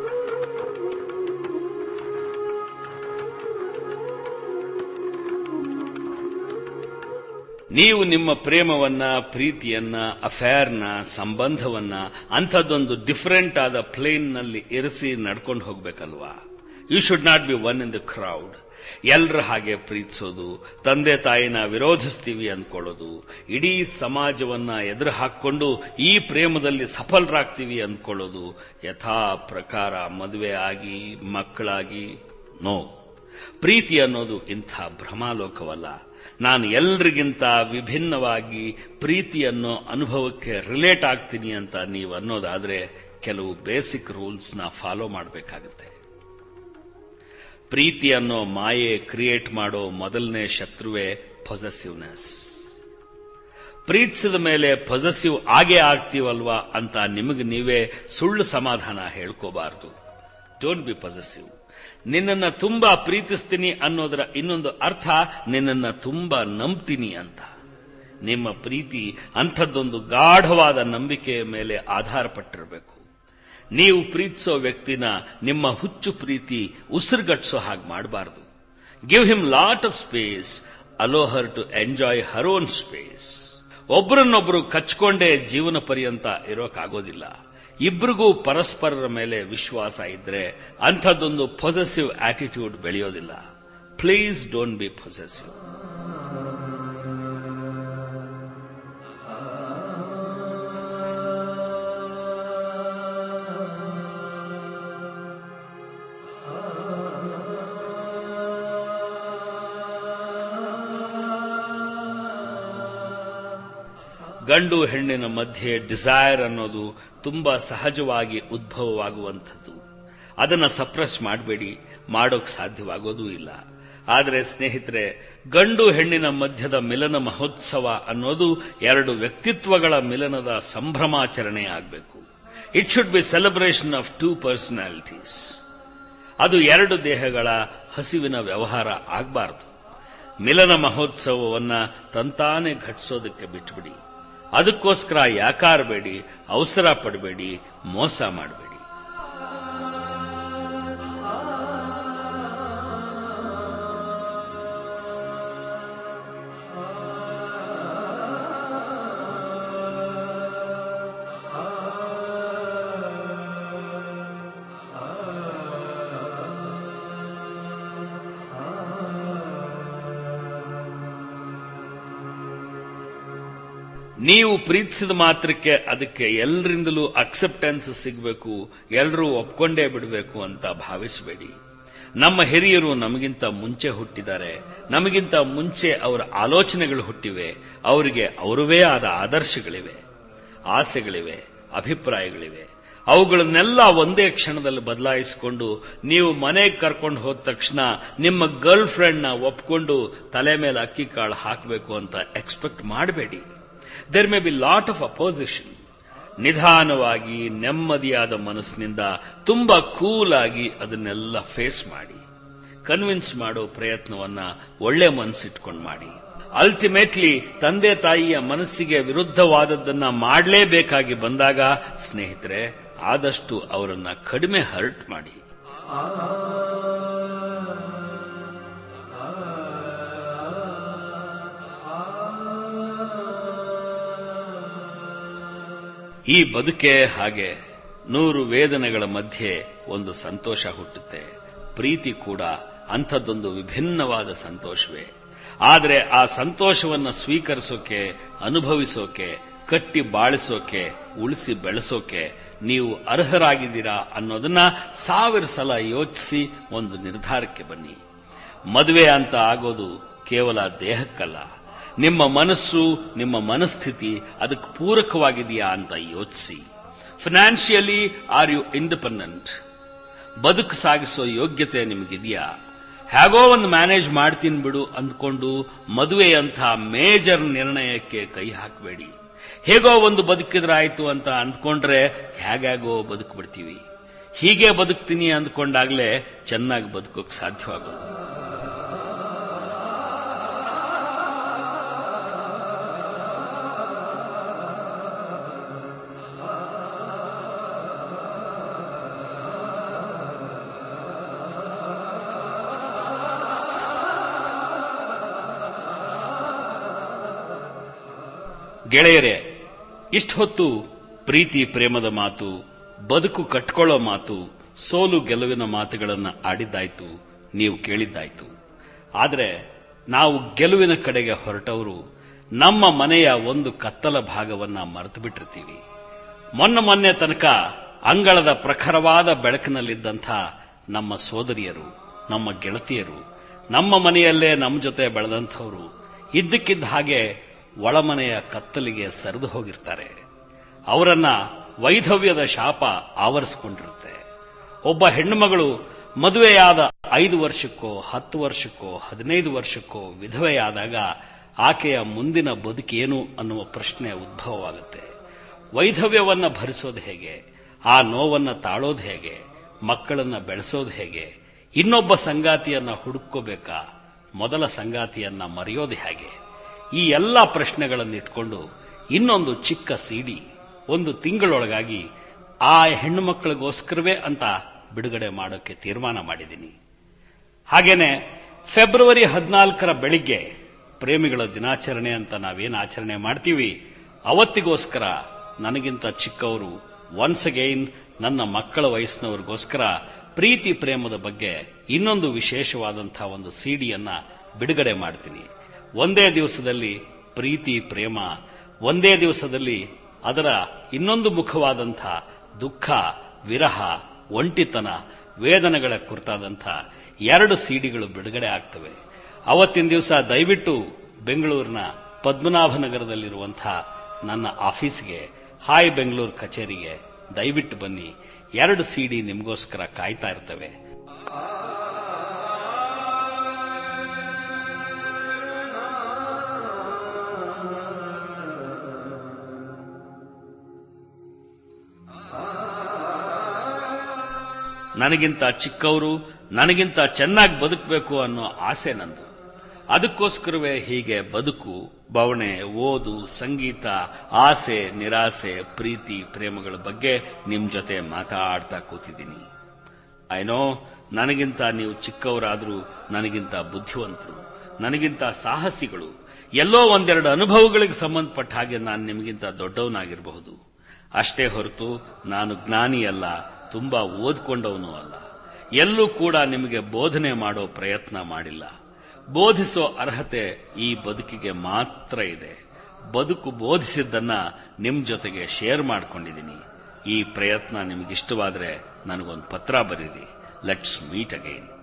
ನೀವು ನಿಮ್ಮ ಪ್ರೇಮವನ್ನ, ಪ್ರೀತಿಯನ್ನ, ಅಫೇರ್ನ, ಸಂಬಂಧವನ್ನ ಅಂಥದ್ದೊಂದು ಡಿಫರೆಂಟ್ ಆದ ಪ್ಲೇನ್ ನಲ್ಲಿ ಇರಿಸಿ ನಡ್ಕೊಂಡು ಹೋಗ್ಬೇಕಲ್ವಾ? You should not be one in the crowd. ಎಲ್ಲರ ಹಾಗೆ ಪ್ರೀತಿಸೋದು, ತಂದೆ ತಾಯಿನ ವಿರೋಧಿಸ್ತೀವಿ ಅಂದ್ಕೊಳ್ಳೋದು, ಇಡೀ ಸಮಾಜವನ್ನ ಎದುರು ಹಾಕೊಂಡು ಈ ಪ್ರೇಮದಲ್ಲಿ ಸಫಲರಾಗ್ತೀವಿ ಅಂದ್ಕೊಳ್ಳೋದು, ಯಥಾ ಪ್ರಕಾರ ಮದುವೆ ಆಗಿ ಮಕ್ಕಳಾಗಿ, ನೋ. ಪ್ರೀತಿ ಅನ್ನೋದು ಇಂಥ ಭ್ರಮಾಲೋಕವಲ್ಲ. ನಾನು ಎಲ್ರಿಗಿಂತ ವಿಭಿನ್ನವಾಗಿ ಪ್ರೀತಿ ಅನ್ನೋ ಅನುಭವಕ್ಕೆ ರಿಲೇಟ್ ಆಗ್ತೀನಿ ಅಂತ ನೀವು ಅನ್ನೋದಾದ್ರೆ ಕೆಲವು ಬೇಸಿಕ್ ರೂಲ್ಸ್ನ ಫಾಲೋ ಮಾಡಬೇಕಾಗುತ್ತೆ. ಪ್ರೀತಿ ಅನ್ನೋ ಮಾಯೆ ಕ್ರಿಯೇಟ್ ಮಾಡೋ ಮೊದಲನೇ ಶತ್ರುವೇ ಪೊಸೆಸಿವ್ನೆಸ್. ಪ್ರೀತಿಸಿದ ಮೇಲೆ ಪೊಸೆಸಿವ್ ಆಗೇ ಆಗ್ತೀವಲ್ವಾ ಅಂತ ನಿಮಗೆ ನೀವೇ ಸುಳ್ಳು ಸಮಾಧಾನ ಹೇಳ್ಕೋಬಾರದು. Don't be possessive. ನಿನ್ನನ್ನ ತುಂಬಾ ಪ್ರೀತಿಸ್ತೀನಿ ಅನ್ನೋದರ ಇನ್ನೊಂದು ಅರ್ಥ ನಿನ್ನನ್ನ ತುಂಬಾ ನಂಬ್ತೀನಿ ಅಂತ. ನಿಮ್ಮ ಪ್ರೀತಿ ಅಂಥದ್ದೊಂದು ಗಾಢವಾದ ನಂಬಿಕೆಯ ಮೇಲೆ ಆಧಾರಪಟ್ಟಿರಬೇಕು. ನೀವು ಪ್ರೀತಿಸೋ ವ್ಯಕ್ತಿನ ನಿಮ್ಮ ಹುಚ್ಚು ಪ್ರೀತಿ ಉಸಿರುಗಟ್ಟಿಸೋ ಹಾಗೆ ಮಾಡಬಾರದು. Give him lot of space, allow her to enjoy her own space. ಒಬ್ಬರನ್ನೊಬ್ಬರು ಕಚ್ಕೊಂಡೇ ಜೀವನ ಪರ್ಯಂತ ಇರೋಕ್ಕಾಗೋದಿಲ್ಲ. ಇಬ್ಬರಿಗೂ ಪರಸ್ಪರರ ಮೇಲೆ ವಿಶ್ವಾಸ ಇದ್ರೆ ಅಂಥದ್ದೊಂದು ಪೊಸೆಸಿವ್ ಆಟಿಟ್ಯೂಡ್ ಬೆಳೆಯೋದಿಲ್ಲ. Please don't be possessive. ಗಂಡು ಹೆಣ್ಣಿನ ಮಧ್ಯೆ ಡಿಸೈರ್ ಅನ್ನೋದು ತುಂಬಾ ಸಹಜವಾಗಿ ಉದ್ಭವವಾಗುವಂಥದ್ದು. ಅದನ್ನ ಸಪ್ರೆಸ್ ಮಾಡಬೇಡಿ, ಮಾಡೋಕ್ ಸಾಧ್ಯವಾಗೋದೂ ಇಲ್ಲ. ಆದರೆ ಸ್ನೇಹಿತರೆ, ಗಂಡು ಹೆಣ್ಣಿನ ಮಧ್ಯದ ಮಿಲನ ಮಹೋತ್ಸವ ಅನ್ನೋದು ಎರಡು ವ್ಯಕ್ತಿತ್ವಗಳ ಮಿಲನದ ಸಂಭ್ರಮಾಚರಣೆ ಆಗಬೇಕು. It should be celebration of two personalities. ಅದು ಎರಡು ದೇಹಗಳ ಹಸಿವಿನ ವ್ಯವಹಾರ ಆಗಬಾರದು. ಮಿಲನ ಮಹೋತ್ಸವವನ್ನ ತಂತಾನೆ ಘಟಿಸೋದಕ್ಕೆ ಬಿಟ್ಬಿಡಿ. ಅದಕ್ಕೋಸ್ಕರ ಯಾಕಾರಬೇಡಿ, ಅವಸರ ಪಡಬೇಡಿ, ಮೋಸ ಮಾಡಬೇಡಿ. ನೀವು ಪ್ರೀತಿಸಿದ ಮಾತ್ರಕ್ಕೆ ಅದಕ್ಕೆ ಎಲ್ಲರಿಂದಲೂ ಅಕ್ಸೆಪ್ಟೆನ್ಸ್ ಸಿಗಬೇಕು, ಎಲ್ಲರೂ ಒಪ್ಕೊಂಡೇ ಬಿಡಬೇಕು ಅಂತ ಭಾವಿಸಬೇಡಿ. ನಮ್ಮ ಹಿರಿಯರು ನಮಗಿಂತ ಮುಂಚೆ ಹುಟ್ಟಿದ್ದಾರೆ, ನಮಗಿಂತ ಮುಂಚೆ ಅವರ ಆಲೋಚನೆಗಳು ಹುಟ್ಟಿವೆ, ಅವರಿಗೆ ಅವರವೇ ಆದ ಆದರ್ಶಗಳಿವೆ, ಆಸೆಗಳಿವೆ, ಅಭಿಪ್ರಾಯಗಳಿವೆ. ಅವುಗಳನ್ನೆಲ್ಲ ಒಂದೇ ಕ್ಷಣದಲ್ಲಿ ಬದಲಾಯಿಸಿಕೊಂಡು ನೀವು ಮನೆಗೆ ಕರ್ಕೊಂಡು ಹೋದ ತಕ್ಷಣ ನಿಮ್ಮ ಗರ್ಲ್ ಫ್ರೆಂಡ್ನ ಒಪ್ಕೊಂಡು ತಲೆ ಮೇಲೆ ಅಕ್ಕಿ ಕಾಳು ಹಾಕಬೇಕು ಅಂತ ಎಕ್ಸ್ಪೆಕ್ಟ್ ಮಾಡಬೇಡಿ. There may be lot of opposition. ನಿಧಾನವಾಗಿ ನೆಮ್ಮದಿಯಾದ ಮನಸ್ಸಿನಿಂದ ತುಂಬಾ ಕೂಲ್ ಆಗಿ ಅದನ್ನೆಲ್ಲ ಫೇಸ್ ಮಾಡಿ. ಕನ್ವಿನ್ಸ್ ಮಾಡೋ ಪ್ರಯತ್ನವನ್ನ ಒಳ್ಳೆ ಮನಸ್ಸಿಟ್ಕೊಂಡು ಮಾಡಿ. ಅಲ್ಟಿಮೇಟ್ಲಿ ತಂದೆ ತಾಯಿಯ ಮನಸ್ಸಿಗೆ ವಿರುದ್ಧವಾದದ್ದನ್ನ ಮಾಡಲೇಬೇಕಾಗಿ ಬಂದಾಗ ಸ್ನೇಹಿತರೆ, ಆದಷ್ಟು ಅವರನ್ನ ಕಡಿಮೆ ಹರ್ಟ್ ಮಾಡಿ. ಈ ಬದುಕೆ ಹಾಗೆ. 100 ವೇದನೆಗಳ ಮಧ್ಯೆ ಒಂದು ಸಂತೋಷ ಹುಟ್ಟುತ್ತೆ. ಪ್ರೀತಿ ಕೂಡ ಅಂಥದ್ದೊಂದು ವಿಭಿನ್ನವಾದ ಸಂತೋಷವೇ. ಆದರೆ ಆ ಸಂತೋಷವನ್ನು ಸ್ವೀಕರಿಸೋಕೆ, ಅನುಭವಿಸೋಕೆ, ಕಟ್ಟಿ ಬಾಳಿಸೋಕೆ, ಉಳಿಸಿ ಬೆಳೆಸೋಕೆ ನೀವು ಅರ್ಹರಾಗಿದ್ದೀರಾ ಅನ್ನೋದನ್ನ 1000 ಸಲ ಯೋಚಿಸಿ ಒಂದು ನಿರ್ಧಾರಕ್ಕೆ ಬನ್ನಿ. ಮದುವೆ ಅಂತ ಆಗೋದು ಕೇವಲ ದೇಹಕ್ಕಲ್ಲ, ನಿಮ್ಮ ಮನಸ್ಸು, ನಿಮ್ಮ ಮನಸ್ಥಿತಿ ಅದಕ್ಕೆ ಪೂರಕವಾಗಿದೆಯಾ ಅಂತ ಯೋಚಿಸಿ. Financially are you independent? ಬದುಕು ಸಾಗಿಸೋ ಯೋಗ್ಯತೆ ನಿಮಗಿದೆಯಾ? ಹೇಗೋ ಒಂದು ಮ್ಯಾನೇಜ್ ಮಾಡ್ತೀನಿ ಬಿಡು ಅಂದ್ಕೊಂಡು ಮದುವೆಯಂಥ ಮೇಜರ್ ನಿರ್ಣಯಕ್ಕೆ ಕೈ ಹಾಕಬೇಡಿ. ಹೇಗೋ ಒಂದು ಬದುಕಿದ್ರಾಯ್ತು ಅಂತ ಅಂದ್ಕೊಂಡ್ರೆ ಹೇಗೋ ಬದುಕ್ಬಿಡ್ತೀವಿ. ಹೀಗೆ ಬದುಕ್ತೀನಿ ಅಂದ್ಕೊಂಡಾಗ್ಲೇ ಚೆನ್ನಾಗಿ ಬದುಕೋಕ್ ಸಾಧ್ಯವಾಗೋದು. ಗೆಳೆಯರೇ, ಇಷ್ಟೊತ್ತು ಪ್ರೀತಿ ಪ್ರೇಮದ ಮಾತು, ಬದುಕು ಕಟ್ಕೊಳ್ಳೋ ಮಾತು, ಸೋಲು ಗೆಲುವಿನ ಮಾತುಗಳನ್ನು ಆಡಿದ್ದಾಯ್ತು, ನೀವು ಕೇಳಿದ್ದಾಯ್ತು. ಆದರೆ ನಾವು ಗೆಲುವಿನ ಕಡೆಗೆ ಹೊರಟವರು ನಮ್ಮ ಮನೆಯ ಒಂದು ಕತ್ತಲ ಭಾಗವನ್ನ ಮರೆತು ಬಿಟ್ಟಿರ್ತೀವಿ. ಮೊನ್ನೆ ತನಕ ಅಂಗಳದ ಪ್ರಖರವಾದ ಬೆಳಕಿನಲ್ಲಿದ್ದಂಥ ನಮ್ಮ ಸೋದರಿಯರು, ನಮ್ಮ ಗೆಳತಿಯರು, ನಮ್ಮ ಮನೆಯಲ್ಲೇ ನಮ್ಮ ಜೊತೆ ಬೆಳೆದಂಥವರು ಇದ್ದಕ್ಕಿದ್ದ ಹಾಗೆ ಒಳಮನೆಯ ಕತ್ತಲಿಗೆ ಸರಿದು ಹೋಗಿರ್ತಾರೆ. ಅವರನ್ನ ವೈಧವ್ಯದ ಶಾಪ ಆವರಿಸಿಕೊಂಡಿರುತ್ತೆ. ಒಬ್ಬ ಹೆಣ್ಣುಮಗಳು ಮದುವೆಯಾದ 5 ವರ್ಷಕ್ಕೋ 10 ವರ್ಷಕ್ಕೋ 15 ವರ್ಷಕ್ಕೋ ವಿಧವೆಯಾದಾಗ ಆಕೆಯ ಮುಂದಿನ ಬದುಕೇನು ಅನ್ನುವ ಪ್ರಶ್ನೆ ಉದ್ಭವವಾಗುತ್ತೆ. ವೈಧವ್ಯವನ್ನ ಭರಿಸೋದು ಹೇಗೆ, ಆ ನೋವನ್ನ ತಾಳೋದು ಹೇಗೆ, ಮಕ್ಕಳನ್ನ ಬೆಳೆಸೋದು ಹೇಗೆ, ಇನ್ನೊಬ್ಬ ಸಂಗಾತಿಯನ್ನ ಹುಡುಕೋಬೇಕಾ, ಮೊದಲ ಸಂಗಾತಿಯನ್ನ ಮರೆಯೋದು ಹೇಗೆ, ಈ ಎಲ್ಲ ಪ್ರಶ್ನೆಗಳನ್ನಿಟ್ಕೊಂಡು ಇನ್ನೊಂದು ಚಿಕ್ಕ ಸಿಡಿ 1 ತಿಂಗಳೊಳಗಾಗಿ ಆ ಹೆಣ್ಣು ಮಕ್ಕಳಿಗೋಸ್ಕರವೇ ಅಂತ ಬಿಡುಗಡೆ ಮಾಡೋಕೆ ತೀರ್ಮಾನ ಮಾಡಿದ್ದೀನಿ. ಹಾಗೇನೆ ಫೆಬ್ರವರಿ 14ರ ಬೆಳಿಗ್ಗೆ ಪ್ರೇಮಿಗಳ ದಿನಾಚರಣೆ ಅಂತ ನಾವೇನು ಆಚರಣೆ ಮಾಡ್ತೀವಿ, ಅವತ್ತಿಗೋಸ್ಕರ ನನಗಿಂತ ಚಿಕ್ಕವರು ಒನ್ಸ್ ಅಗೈನ್ ನನ್ನ ಮಕ್ಕಳ ವಯಸ್ಸಿನವ್ರಿಗೋಸ್ಕರ ಪ್ರೀತಿ ಪ್ರೇಮದ ಬಗ್ಗೆ ಇನ್ನೊಂದು ವಿಶೇಷವಾದಂತಹ ಒಂದು ಸಿಡಿಯನ್ನ ಬಿಡುಗಡೆ ಮಾಡ್ತೀನಿ. ಒಂದೇ ದಿವಸದಲ್ಲಿ ಪ್ರೀತಿ ಪ್ರೇಮ, ಒಂದೇ ದಿವಸದಲ್ಲಿ ಅದರ ಇನ್ನೊಂದು ಮುಖವಾದಂಥ ದುಃಖ, ವಿರಹ, ಒಂಟಿತನ, ವೇದನೆಗಳ ಕುರಿತಾದಂಥ 2 ಸಿಡಿಗಳು ಬಿಡುಗಡೆ ಆಗ್ತವೆ. ಅವತ್ತಿನ ದಿವಸ ದಯವಿಟ್ಟು ಬೆಂಗಳೂರಿನ ಪದ್ಮನಾಭನಗರದಲ್ಲಿರುವಂತಹ ನನ್ನ ಆಫೀಸ್ಗೆ, ಹಾಯ್ ಬೆಂಗಳೂರು ಕಚೇರಿಗೆ ದಯವಿಟ್ಟು ಬನ್ನಿ. 2 ಸಿಡಿ ನಿಮಗೋಸ್ಕರ ಕಾಯ್ತಾ ಇರ್ತವೆ. ನನಗಿಂತ ಚಿಕ್ಕವರು ನನಗಿಂತ ಚೆನ್ನಾಗಿ ಬದುಕಬೇಕು ಅನ್ನೋ ಆಸೆ ನಂದು. ಅದಕ್ಕೋಸ್ಕರವೇ ಹೀಗೆ ಬದುಕು, ಬವಣೆ, ಓದು, ಸಂಗೀತ, ಆಸೆ, ನಿರಾಸೆ, ಪ್ರೀತಿ ಪ್ರೇಮಗಳ ಬಗ್ಗೆ ನಿಮ್ ಜೊತೆ ಮಾತಾಡ್ತಾ ಕೂತಿದ್ದೀನಿ. ಐ ನೋ ನನಗಿಂತ ನೀವು ಚಿಕ್ಕವರಾದರೂ ನನಗಿಂತ ಬುದ್ಧಿವಂತರು, ನನಗಿಂತ ಸಾಹಸಿಗಳು, ಎಲ್ಲೋ 1-2 ಅನುಭವಗಳಿಗೆ ಸಂಬಂಧಪಟ್ಟ ಹಾಗೆ ನಾನು ನಿಮಗಿಂತ ದೊಡ್ಡವನಾಗಿರಬಹುದು. ಅಷ್ಟೇ ಹೊರತು ನಾನು ಜ್ಞಾನಿಯಲ್ಲ, ತುಂಬಾ ಓದ್ಕೊಂಡವನೂ ಅಲ್ಲ. ಎಲ್ಲೂ ಕೂಡ ನಿಮಗೆ ಬೋಧನೆ ಮಾಡೋ ಪ್ರಯತ್ನ ಮಾಡಿಲ್ಲ. ಬೋಧಿಸೋ ಅರ್ಹತೆ ಈ ಬದುಕಿಗೆ ಮಾತ್ರ ಇದೆ. ಬದುಕು ಬೋಧಿಸಿದ್ದನ್ನ ನಿಮ್ ಜೊತೆಗೆ ಶೇರ್ ಮಾಡ್ಕೊಂಡಿದ್ದೀನಿ. ಈ ಪ್ರಯತ್ನ ನಿಮಗಿಷ್ಟವಾದ್ರೆ ನನಗೊಂದು ಪತ್ರ ಬರೀರಿ. Let's meet again.